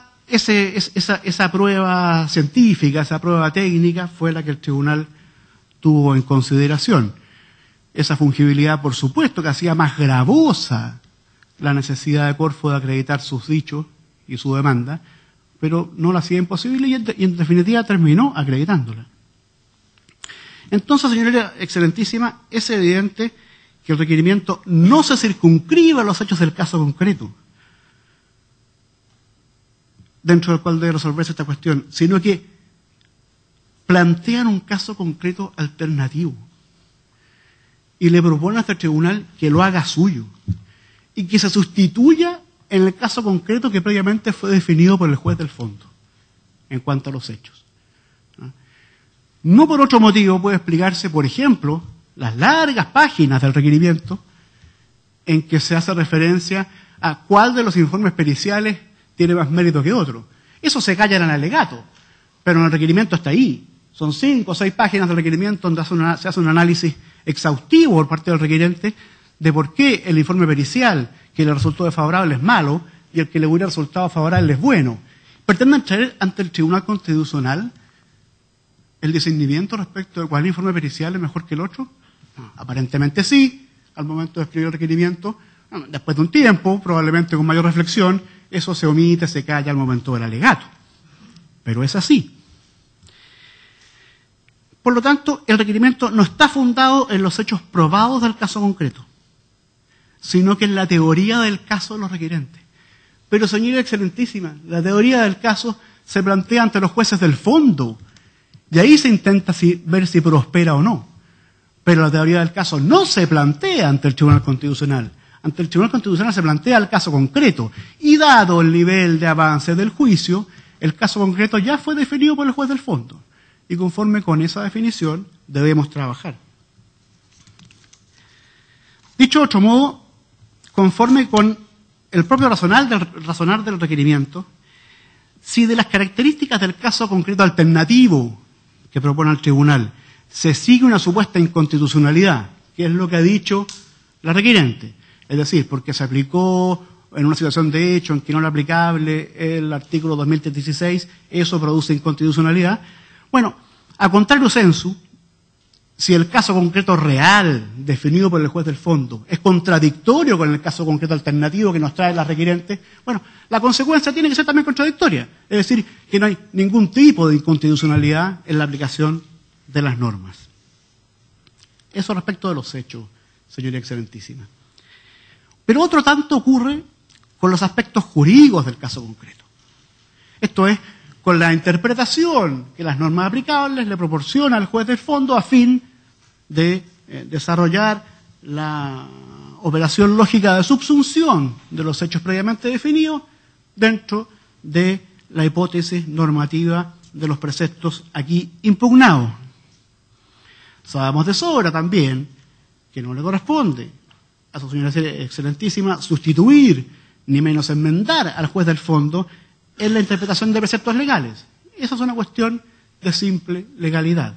prueba científica, esa prueba técnica fue la que el tribunal tuvo en consideración. Esa fungibilidad, por supuesto, que hacía más gravosa la necesidad de Corfo de acreditar sus dichos y su demanda, pero no la hacía imposible y en definitiva terminó acreditándola. Entonces, señoría excelentísima, es evidente que el requerimiento no se circunscribe a los hechos del caso concreto, dentro del cual debe resolverse esta cuestión, sino que plantean un caso concreto alternativo y le proponen a este tribunal que lo haga suyo y que se sustituya en el caso concreto que previamente fue definido por el juez del fondo en cuanto a los hechos. No por otro motivo puede explicarse, por ejemplo, las largas páginas del requerimiento en que se hace referencia a cuál de los informes periciales tiene más mérito que otro. Eso se calla en el alegato, pero en el requerimiento está ahí. Son 5 o 6 páginas del requerimiento donde se hace un análisis exhaustivo por parte del requerente de por qué el informe pericial que le resultó desfavorable es malo y el que le hubiera resultado favorable es bueno. ¿Pretenden traer ante el Tribunal Constitucional el discernimiento respecto de cuál informe pericial es mejor que el otro? No, aparentemente sí, al momento de escribir el requerimiento. Después de un tiempo, probablemente con mayor reflexión, eso se omite, se calla al momento del alegato. Pero es así. Por lo tanto, el requerimiento no está fundado en los hechos probados del caso concreto, sino que en la teoría del caso de los requerentes. Pero, señora excelentísima, la teoría del caso se plantea ante los jueces del fondo, y ahí se intenta ver si prospera o no. Pero la teoría del caso no se plantea ante el Tribunal Constitucional. Ante el Tribunal Constitucional se plantea el caso concreto. Y dado el nivel de avance del juicio, el caso concreto ya fue definido por el juez del fondo. Y conforme con esa definición debemos trabajar. Dicho de otro modo, conforme con el propio razonar del requerimiento, si de las características del caso concreto alternativo que propone el tribunal se sigue una supuesta inconstitucionalidad, que es lo que ha dicho la requerente, es decir, porque se aplicó en una situación de hecho en que no era aplicable el artículo 2016, eso produce inconstitucionalidad. Bueno, a contrario sensu, si el caso concreto real definido por el juez del fondo es contradictorio con el caso concreto alternativo que nos trae la requerente, bueno, la consecuencia tiene que ser también contradictoria. Es decir, que no hay ningún tipo de inconstitucionalidad en la aplicación de las normas. Eso respecto de los hechos, señoría excelentísima. Pero otro tanto ocurre con los aspectos jurídicos del caso concreto. Esto es, con la interpretación que las normas aplicables le proporciona al juez del fondo a fin de desarrollar la operación lógica de subsunción de los hechos previamente definidos dentro de la hipótesis normativa de los preceptos aquí impugnados. Sabemos de sobra también que no le corresponde a su señoría excelentísima sustituir ni menos enmendar al juez del fondo en la interpretación de preceptos legales. Esa es una cuestión de simple legalidad.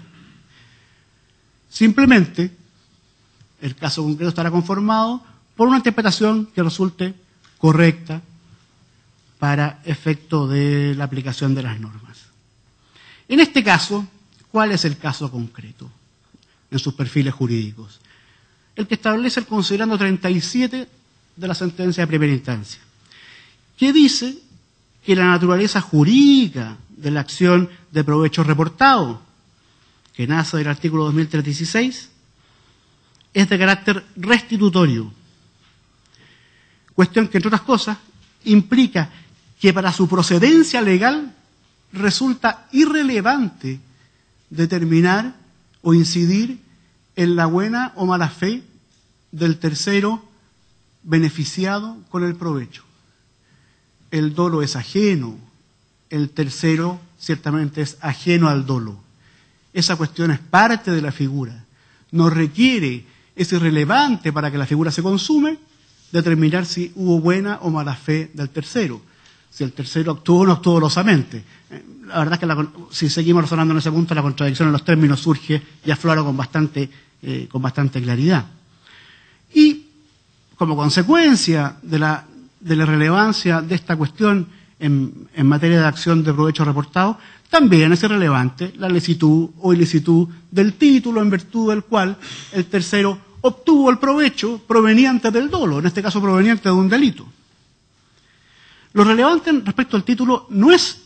Simplemente, el caso concreto estará conformado por una interpretación que resulte correcta para efecto de la aplicación de las normas. En este caso, ¿cuál es el caso concreto en sus perfiles jurídicos? El que establece el considerando 37 de la sentencia de primera instancia, que dice que la naturaleza jurídica de la acción de provecho reportado, que nace del artículo 2016, es de carácter restitutorio. Cuestión que, entre otras cosas, implica que para su procedencia legal resulta irrelevante determinar o incidir en la buena o mala fe del tercero beneficiado con el provecho. El dolo es ajeno, el tercero ciertamente es ajeno al dolo. Esa cuestión es parte de la figura. No requiere, es irrelevante para que la figura se consume, determinar si hubo buena o mala fe del tercero. Si el tercero actuó o no actuó dolosamente. La verdad es que si seguimos razonando en ese punto, la contradicción en los términos surge y aflora con bastante claridad. Y como consecuencia de la relevancia de esta cuestión en materia de acción de provecho reportado, también es irrelevante la licitud o ilicitud del título en virtud del cual el tercero obtuvo el provecho proveniente del dolo, en este caso proveniente de un delito. Lo relevante respecto al título no es,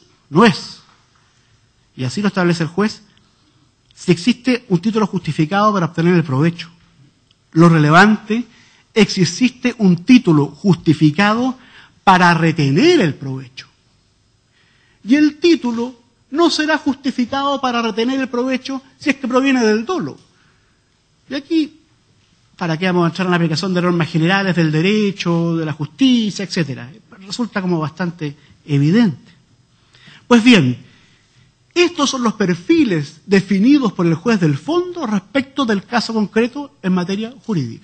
y así lo establece el juez, si existe un título justificado para obtener el provecho. Lo relevante es si existe un título justificado para retener el provecho. Y el título no será justificado para retener el provecho si es que proviene del dolo. Y aquí, ¿para qué vamos a entrar en la aplicación de normas generales del derecho, de la justicia, etcétera? Resulta como bastante evidente. Pues bien, estos son los perfiles definidos por el juez del fondo respecto del caso concreto en materia jurídica.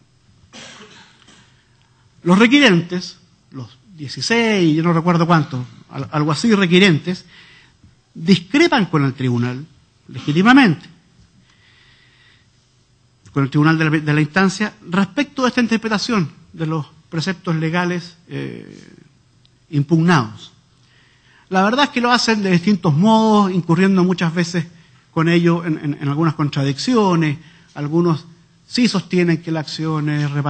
Los requirentes, los 16, yo no recuerdo cuántos, algo así requirentes, discrepan con el tribunal, legítimamente, con el tribunal de la instancia, respecto de esta interpretación de los preceptos legales impugnados. La verdad es que lo hacen de distintos modos, incurriendo muchas veces con ello en algunas contradicciones. Algunos sí sostienen que la acción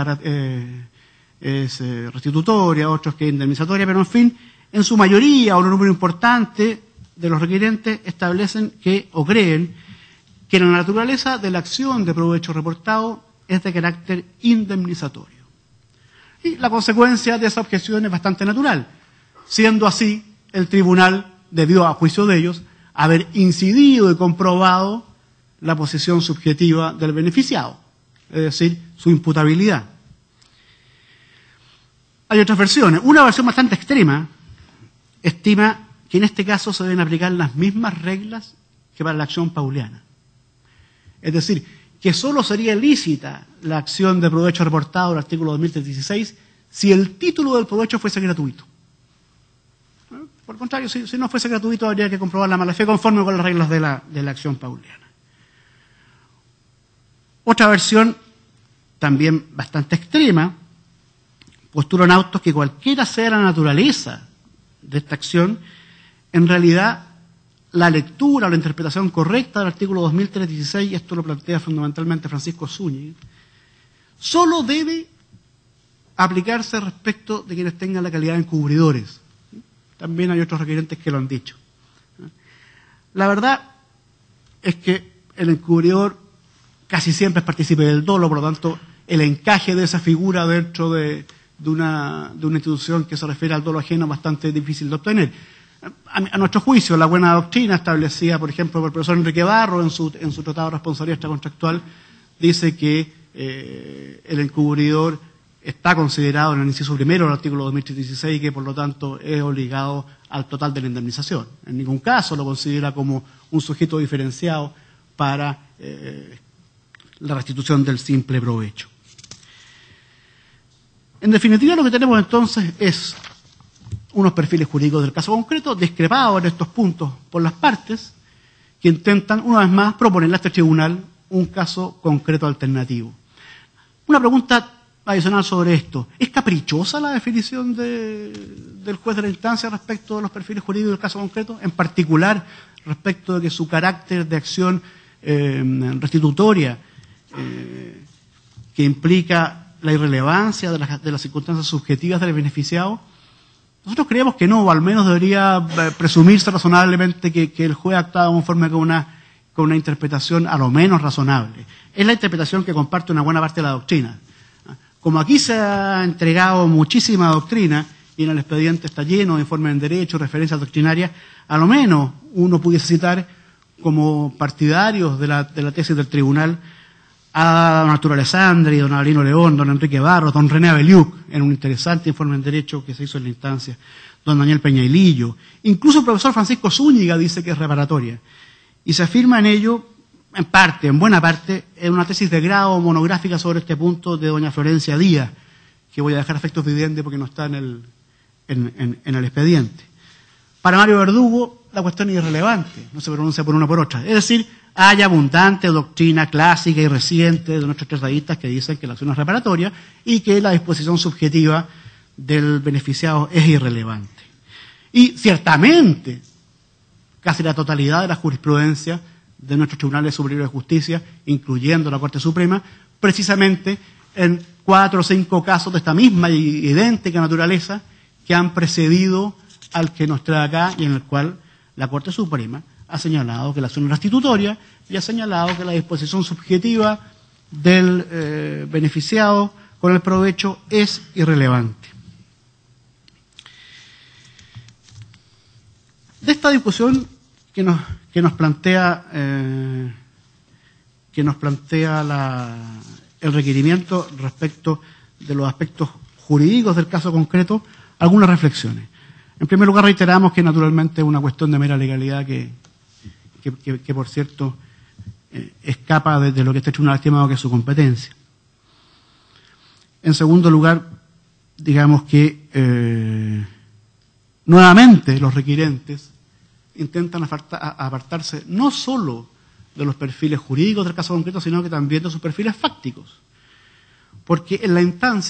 es restitutoria, otros que es indemnizatoria, pero en fin, en su mayoría, o un número importante de los requirentes establecen que, o creen, que la naturaleza de la acción de provecho reportado es de carácter indemnizatorio. Y la consecuencia de esa objeción es bastante natural. Siendo así, el tribunal debió, a juicio de ellos, haber incidido y comprobado la posición subjetiva del beneficiado, es decir, su imputabilidad. Hay otras versiones. Una versión bastante extrema estima que en este caso se deben aplicar las mismas reglas que para la acción pauliana. Es decir, que solo sería lícita la acción de provecho reportado del artículo 2016 si el título del provecho fuese gratuito. Por el contrario, si no fuese gratuito, habría que comprobar la mala fe conforme con las reglas de la acción pauliana. Otra versión, también bastante extrema, postulan autos que cualquiera sea la naturaleza de esta acción, en realidad la lectura o la interpretación correcta del artículo 2016, y esto lo plantea fundamentalmente Francisco Zúñiga, solo debe aplicarse respecto de quienes tengan la calidad de encubridores. También hay otros requirentes que lo han dicho. La verdad es que el encubridor casi siempre es partícipe del dolo, por lo tanto, el encaje de esa figura dentro de una institución que se refiere al dolo ajeno es bastante difícil de obtener. A nuestro juicio, la buena doctrina establecida, por ejemplo, por el profesor Enrique Barro en su Tratado de Responsabilidad Extracontractual, dice que el encubridor está considerado en el inciso primero del artículo 2016 y que, por lo tanto, es obligado al total de la indemnización. En ningún caso lo considera como un sujeto diferenciado para la restitución del simple provecho. En definitiva, lo que tenemos entonces es unos perfiles jurídicos del caso concreto, discrepados en estos puntos por las partes, que intentan, una vez más, proponerle a este tribunal un caso concreto alternativo. Una pregunta adicional sobre esto. ¿Es caprichosa la definición del juez de la instancia respecto de los perfiles jurídicos del caso concreto? En particular, respecto de que su carácter de acción restitutoria, que implica la irrelevancia de las circunstancias subjetivas del beneficiado. Nosotros creemos que no, o al menos debería presumirse razonablemente que el juez ha actuado conforme con una con una interpretación a lo menos razonable. Es la interpretación que comparte una buena parte de la doctrina. Como aquí se ha entregado muchísima doctrina y en el expediente está lleno de informes en derecho, referencias doctrinarias, a lo menos uno pudiese citar como partidarios de la tesis del tribunal a don Arturo Alessandri, don Avelino León, don Enrique Barros, don René Abeliuk, en un interesante informe en derecho que se hizo en la instancia, don Daniel Peñailillo. Incluso el profesor Francisco Zúñiga dice que es reparatoria. Y se afirma en ello, en parte, en buena parte, en una tesis de grado monográfica sobre este punto de doña Florencia Díaz, que voy a dejar a efectos videntes porque no está en el expediente. Para Mario Verdugo, la cuestión es irrelevante, no se pronuncia por una por otra. Es decir, hay abundante doctrina clásica y reciente de nuestros tratadistas que dicen que la acción es reparatoria y que la disposición subjetiva del beneficiado es irrelevante. Y ciertamente, casi la totalidad de la jurisprudencia de nuestros tribunales superiores de justicia, incluyendo la Corte Suprema, precisamente en 4 o 5 casos de esta misma y idéntica naturaleza que han precedido al que nos trae acá y en el cual la Corte Suprema ha señalado que la acción es restitutoria y ha señalado que la disposición subjetiva del beneficiado con el provecho es irrelevante. De esta discusión que nos plantea el requerimiento respecto de los aspectos jurídicos del caso concreto, algunas reflexiones. En primer lugar, reiteramos que naturalmente es una cuestión de mera legalidad que por cierto, escapa de lo que este tribunal ha estimado que es su competencia. En segundo lugar, digamos que nuevamente los requirentes intentan apartarse no solo de los perfiles jurídicos del caso concreto, sino que también de sus perfiles fácticos. Porque en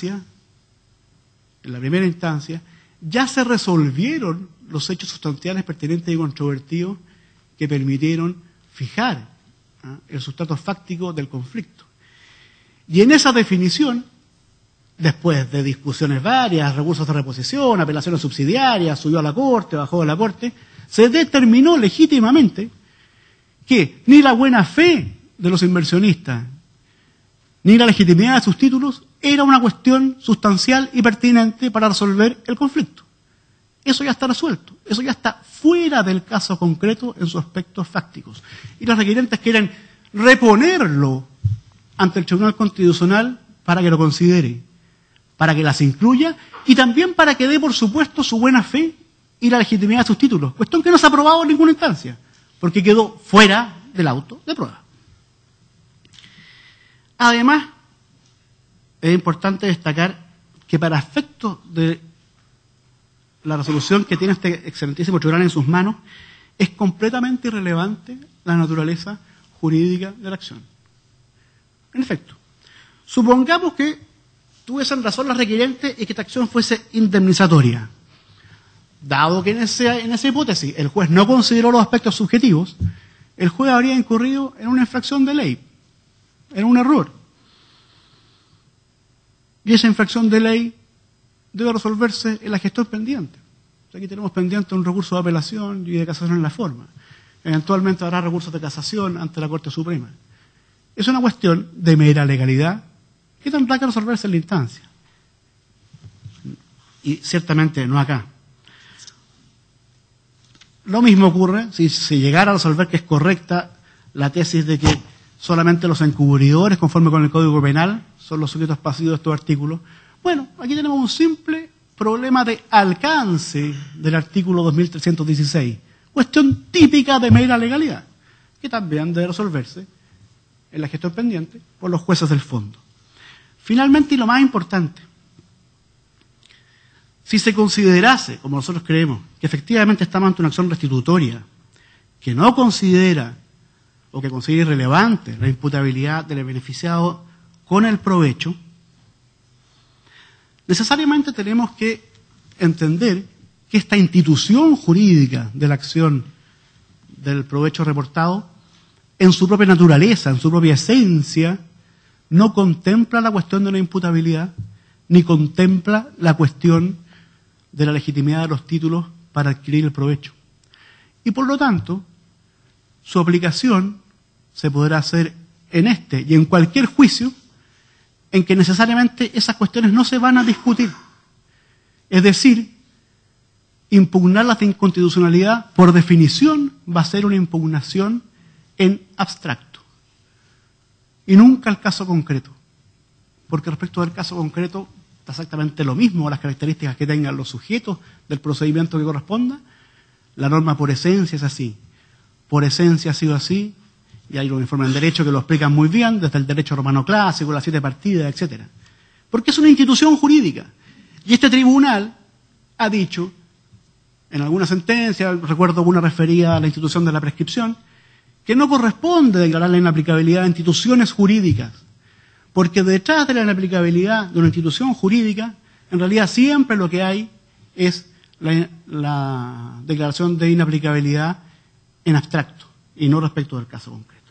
la primera instancia, ya se resolvieron los hechos sustanciales pertinentes y controvertidos que permitieron fijar el sustrato fáctico del conflicto. Y en esa definición, después de discusiones varias, recursos de reposición, apelaciones subsidiarias, subió a la Corte, bajó de la Corte, se determinó legítimamente que ni la buena fe de los inversionistas, ni la legitimidad de sus títulos era una cuestión sustancial y pertinente para resolver el conflicto. Eso ya está resuelto, eso ya está fuera del caso concreto en sus aspectos fácticos. Y los requirentes quieren reponerlo ante el Tribunal Constitucional para que lo considere, para que las incluya y también para que dé por supuesto su buena fe y la legitimidad de sus títulos, cuestión que no se ha aprobado en ninguna instancia, porque quedó fuera del auto de prueba. Además, es importante destacar que para efectos de la resolución que tiene este excelentísimo tribunal en sus manos, es completamente irrelevante la naturaleza jurídica de la acción. En efecto, supongamos que tuviesen razón los requirentes y que esta acción fuese indemnizatoria. Dado que en esa hipótesis el juez no consideró los aspectos subjetivos, el juez habría incurrido en una infracción de ley, en un error. Y esa infracción de ley debe resolverse en la gestión pendiente. Aquí tenemos pendiente un recurso de apelación y de casación en la forma. Eventualmente habrá recursos de casación ante la Corte Suprema. Es una cuestión de mera legalidad que tendrá que resolverse en la instancia. Y ciertamente no acá. Lo mismo ocurre si se llegara a resolver que es correcta la tesis de que solamente los encubridores, conforme con el Código Penal, son los sujetos pasivos de estos artículos. Bueno, aquí tenemos un simple problema de alcance del artículo 2316, cuestión típica de mera legalidad, que también debe resolverse en la gestión pendiente por los jueces del fondo. Finalmente, y lo más importante, si se considerase, como nosotros creemos, que efectivamente estamos ante una acción restitutoria, que no considera o que considera irrelevante la imputabilidad del beneficiado con el provecho, necesariamente tenemos que entender que esta institución jurídica de la acción del provecho reportado, en su propia naturaleza, en su propia esencia, no contempla la cuestión de la imputabilidad, ni contempla la cuestión de la legitimidad de los títulos para adquirir el provecho. Y por lo tanto, su aplicación se podrá hacer en este y en cualquier juicio en que necesariamente esas cuestiones no se van a discutir. Es decir, impugnar la inconstitucionalidad, por definición, va a ser una impugnación en abstracto y nunca el caso concreto, porque respecto del caso concreto está exactamente lo mismo, las características que tengan los sujetos del procedimiento que corresponda. La norma por esencia es así, por esencia ha sido así, y hay los informes en derecho que lo explican muy bien, desde el derecho romano clásico, las 7 partidas, etc. Porque es una institución jurídica, y este tribunal ha dicho, en alguna sentencia, recuerdo una referida a la institución de la prescripción, que no corresponde declarar la inaplicabilidad de instituciones jurídicas, porque detrás de la inaplicabilidad de una institución jurídica, en realidad siempre lo que hay es la declaración de inaplicabilidad en abstracto y no respecto del caso concreto.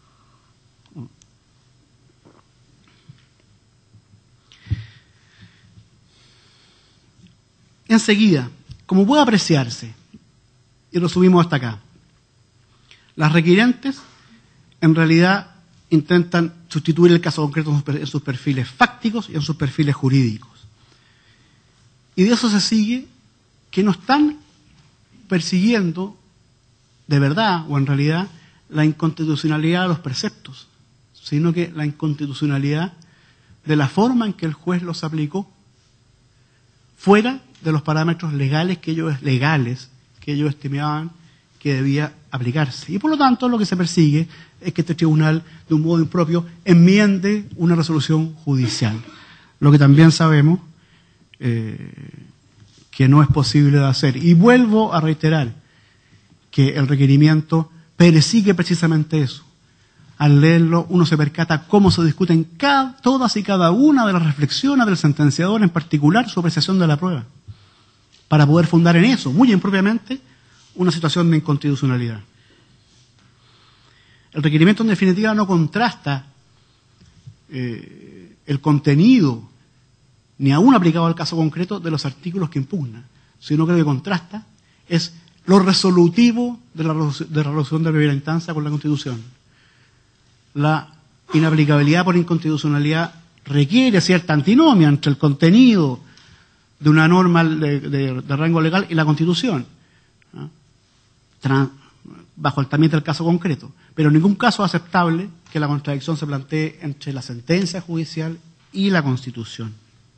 Enseguida, como puede apreciarse, y lo subimos hasta acá, las requirentes en realidad intentan sustituir el caso concreto en sus perfiles fácticos y en sus perfiles jurídicos. Y de eso se sigue que no están persiguiendo de verdad o en realidad la inconstitucionalidad de los preceptos, sino que la inconstitucionalidad de la forma en que el juez los aplicó, fuera de los parámetros legales que ellos estimaban que debía aplicarse. Y por lo tanto lo que se persigue es que este tribunal, de un modo impropio, enmiende una resolución judicial. Lo que también sabemos que no es posible de hacer. Y vuelvo a reiterar que el requerimiento persigue precisamente eso. Al leerlo uno se percata cómo se discuten todas y cada una de las reflexiones del sentenciador, en particular su apreciación de la prueba, para poder fundar en eso, muy impropiamente, una situación de inconstitucionalidad. El requerimiento, en definitiva, no contrasta el contenido, ni aún aplicado al caso concreto, de los artículos que impugna, sino que lo que contrasta es lo resolutivo de la resolución de primera instancia con la Constitución. La inaplicabilidad por inconstitucionalidad requiere cierta antinomia entre el contenido de una norma de rango legal y la Constitución, ¿no? Bajo el tamiz del caso concreto. Pero en ningún caso es aceptable que la contradicción se plantee entre la sentencia judicial y la Constitución.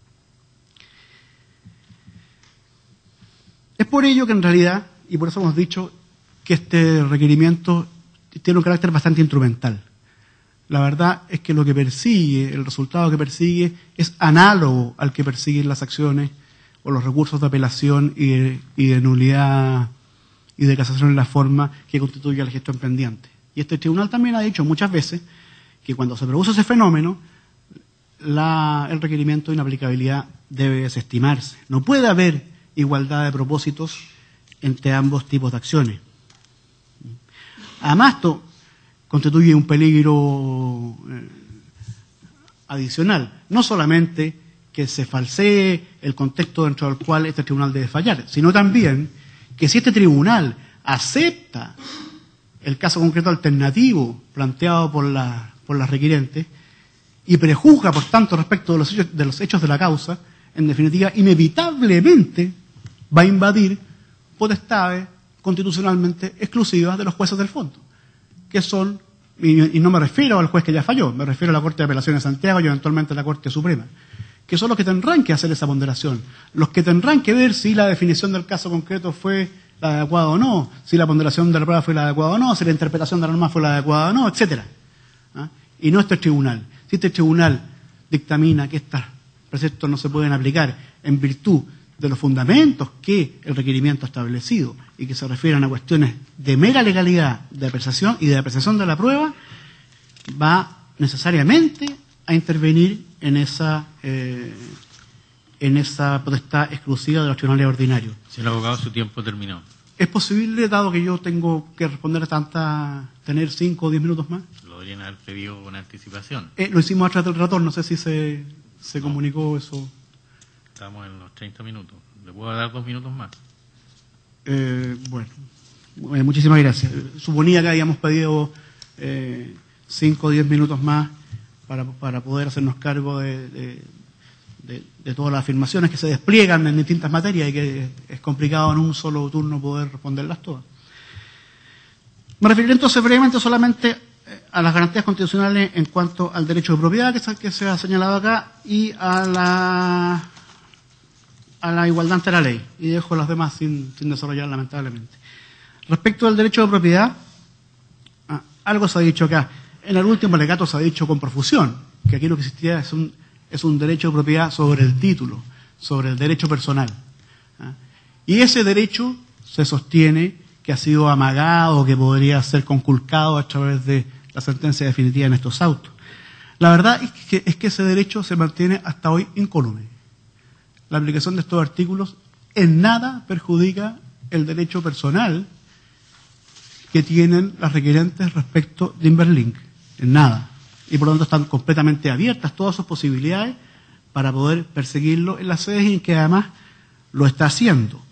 Es por ello que en realidad, y por eso hemos dicho que este requerimiento tiene un carácter bastante instrumental. La verdad es que lo que persigue, el resultado que persigue, es análogo al que persiguen las acciones o los recursos de apelación y de nulidad y de casación en la forma que constituye la gestión pendiente. Y este tribunal también ha dicho muchas veces que cuando se produce ese fenómeno, el requerimiento de inaplicabilidad debe desestimarse. No puede haber igualdad de propósitos entre ambos tipos de acciones. Además, esto constituye un peligro adicional. No solamente que se falsee el contexto dentro del cual este tribunal debe fallar, sino también que si este tribunal acepta el caso concreto alternativo planteado por las requirentes y prejuzga, por tanto, respecto de los hechos de la causa, en definitiva, inevitablemente va a invadir potestades constitucionalmente exclusivas de los jueces del fondo, que son, y no me refiero al juez que ya falló, me refiero a la Corte de Apelaciones de Santiago y eventualmente a la Corte Suprema, que son los que tendrán que hacer esa ponderación, los que tendrán que ver si la definición del caso concreto fue la adecuada o no, si la ponderación de la prueba fue la adecuada o no, si la interpretación de la norma fue la adecuada o no, etc. Y no este tribunal. Si este tribunal dictamina que estos preceptos no se pueden aplicar en virtud de los fundamentos que el requerimiento ha establecido y que se refieren a cuestiones de mera legalidad de apreciación y de apreciación de la prueba, va necesariamente a intervenir en esa potestad exclusiva de los tribunales ordinarios. Señor abogado, su tiempo terminó. ¿Es posible, dado que yo tengo que responder tener 5 o 10 minutos más? Lo deberían haber pedido con anticipación. Lo hicimos a través del relator, no sé si se comunicó eso. Estamos en los 30 minutos. ¿Le puedo dar 2 minutos más? Bueno, muchísimas gracias. Suponía que habíamos pedido 5 o 10 minutos más para poder hacernos cargo de todas las afirmaciones que se despliegan en distintas materias y que es complicado en un solo turno poder responderlas todas. Me referiré entonces brevemente solamente a las garantías constitucionales en cuanto al derecho de propiedad que se ha señalado acá y a la igualdad ante la ley, y dejo las demás sin desarrollar lamentablemente. Respecto al derecho de propiedad, algo se ha dicho acá. En el último alegato se ha dicho con profusión que aquí lo que existía es un derecho de propiedad sobre el título, sobre el derecho personal. Y ese derecho se sostiene que ha sido amagado, que podría ser conculcado a través de la sentencia definitiva en estos autos. La verdad es que ese derecho se mantiene hasta hoy incólume. La aplicación de estos artículos en nada perjudica el derecho personal que tienen las requerentes respecto de Inverlink, en nada. Y por lo tanto están completamente abiertas todas sus posibilidades para poder perseguirlo en las sedes en que además lo está haciendo.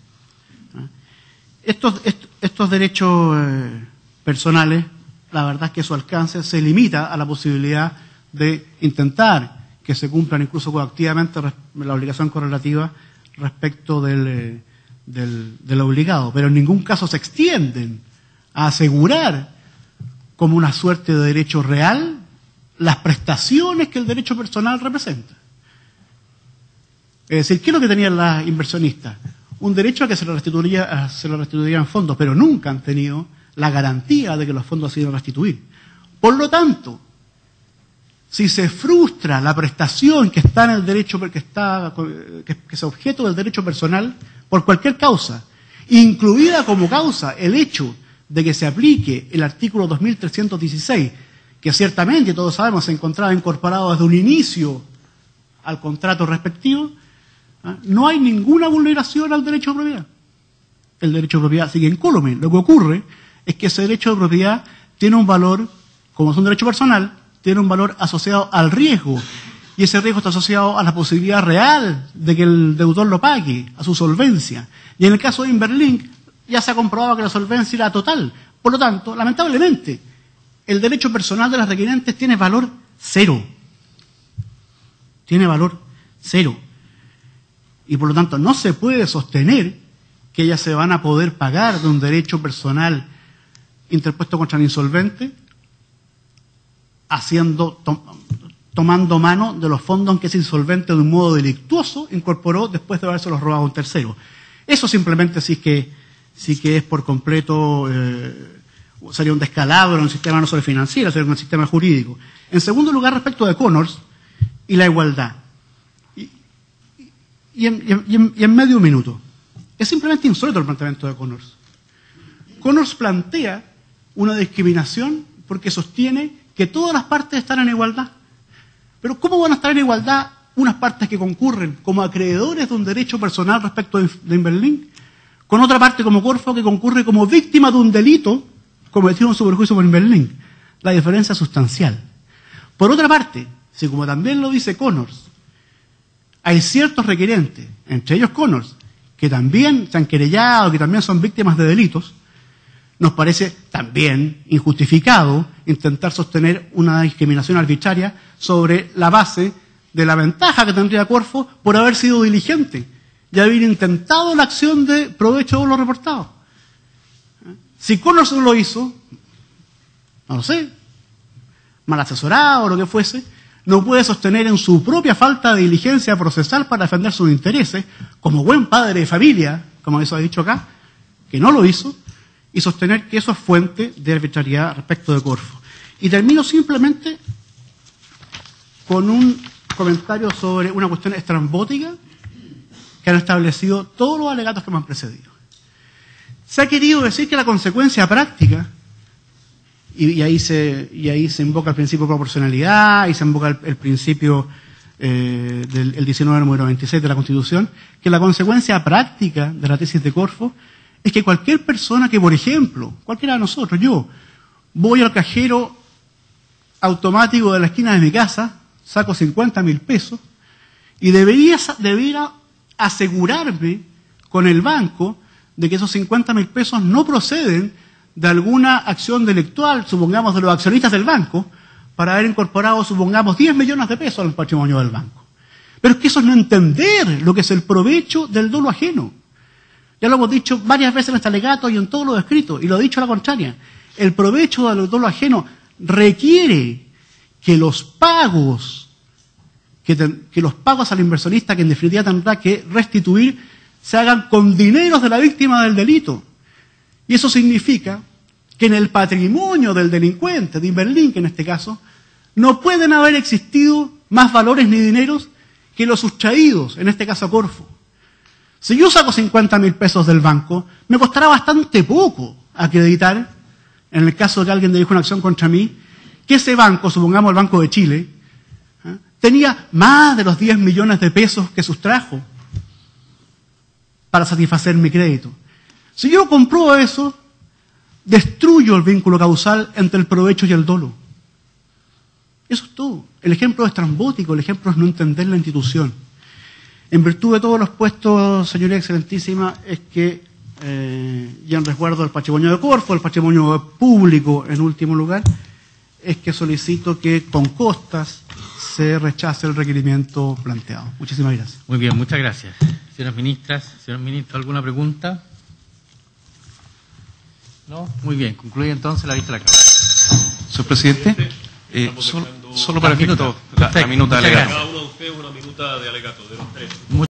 Estos derechos personales, la verdad es que su alcance se limita a la posibilidad de intentar que se cumplan incluso coactivamente la obligación correlativa respecto del obligado, pero en ningún caso se extienden a asegurar como una suerte de derecho real las prestaciones que el derecho personal representa. Es decir, ¿qué es lo que tenían las inversionistas? Un derecho a que se le restituirían fondos, pero nunca han tenido la garantía de que los fondos se iban a restituir. Por lo tanto, si se frustra la prestación que está en el derecho, que es objeto del derecho personal, por cualquier causa, incluida como causa el hecho de que se aplique el artículo 2316, que ciertamente todos sabemos se encontraba incorporado desde un inicio al contrato respectivo, no hay ninguna vulneración al derecho de propiedad. El derecho de propiedad sigue incólume. Lo que ocurre es que ese derecho de propiedad tiene un valor, como es un derecho personal, tiene un valor asociado al riesgo. Y ese riesgo está asociado a la posibilidad real de que el deudor lo pague, a su solvencia. Y en el caso de Inverlink, ya se ha comprobado que la solvencia era total. Por lo tanto, lamentablemente, el derecho personal de las requerentes tiene valor cero. Tiene valor cero. Y por lo tanto, no se puede sostener que ellas se van a poder pagar de un derecho personal interpuesto contra el insolvente tomando mano de los fondos en que ese insolvente de un modo delictuoso incorporó después de habérselos robado a un tercero. Eso simplemente sí que es por completo, sería un descalabro en un sistema no solo financiero, sería un sistema jurídico. En segundo lugar, respecto de Connors y la igualdad. Y en medio minuto. Es simplemente insólito el planteamiento de Connors. Connors plantea una discriminación porque sostiene que todas las partes están en igualdad. Pero ¿cómo van a estar en igualdad unas partes que concurren como acreedores de un derecho personal respecto de Inverlink, con otra parte como Corfo que concurre como víctima de un delito cometido en su perjuicio por Inverlink? La diferencia es sustancial. Por otra parte, si como también lo dice Connors, hay ciertos requerentes, entre ellos Connors, que también se han querellado, que también son víctimas de delitos, nos parece también injustificado intentar sostener una discriminación arbitraria sobre la base de la ventaja que tendría Corfo por haber sido diligente y haber intentado la acción de provecho de lo reportado. Si Connors no lo hizo, no lo sé, mal asesorado o lo que fuese, no puede sostener en su propia falta de diligencia procesal para defender sus intereses, como buen padre de familia, como eso ha dicho acá, que no lo hizo, y sostener que eso es fuente de arbitrariedad respecto de Corfo. Y termino simplemente con un comentario sobre una cuestión estrambótica que han establecido todos los alegatos que me han precedido. Se ha querido decir que la consecuencia práctica, y ahí se invoca el principio de proporcionalidad, y se invoca el principio del 19 número 26 de la Constitución, que la consecuencia práctica de la tesis de Corfo es que cualquier persona que, por ejemplo, cualquiera de nosotros, yo, voy al cajero automático de la esquina de mi casa, saco 50.000 pesos, y debería asegurarme con el banco de que esos 50.000 pesos no proceden de alguna acción delictual, supongamos de los accionistas del banco, para haber incorporado, supongamos, 10 millones de pesos al patrimonio del banco. Pero es que eso es no entender lo que es el provecho del dolo ajeno. Ya lo hemos dicho varias veces en este alegato y en todos los escritos, y lo he dicho a la contraria. El provecho del dolo ajeno requiere que los pagos al inversionista, que en definitiva tendrá que restituir, se hagan con dineros de la víctima del delito. Y eso significa que en el patrimonio del delincuente, de Inverlink en este caso, no pueden haber existido más valores ni dineros que los sustraídos, en este caso a Corfo. Si yo saco 50.000 pesos del banco, me costará bastante poco acreditar, en el caso de que alguien dirija una acción contra mí, que ese banco, supongamos el Banco de Chile, tenía más de los 10 millones de pesos que sustrajo para satisfacer mi crédito. Si yo compruebo eso, destruyo el vínculo causal entre el provecho y el dolo. Eso es todo. El ejemplo es estrambótico, el ejemplo es no entender la institución. En virtud de todos los puestos, señoría excelentísima, es que, y en resguardo del patrimonio de Corfo, el patrimonio público en último lugar, es que solicito que con costas se rechace el requerimiento planteado. Muchísimas gracias. Muy bien, muchas gracias. Señoras ministras, señor ministro, ¿alguna pregunta? ¿No? Muy bien, concluye entonces la vista de la Cámara. Señor presidente, solo para el minuto, la minuta de alegato. Cada uno de ustedes una minuta de alegato, de los tres.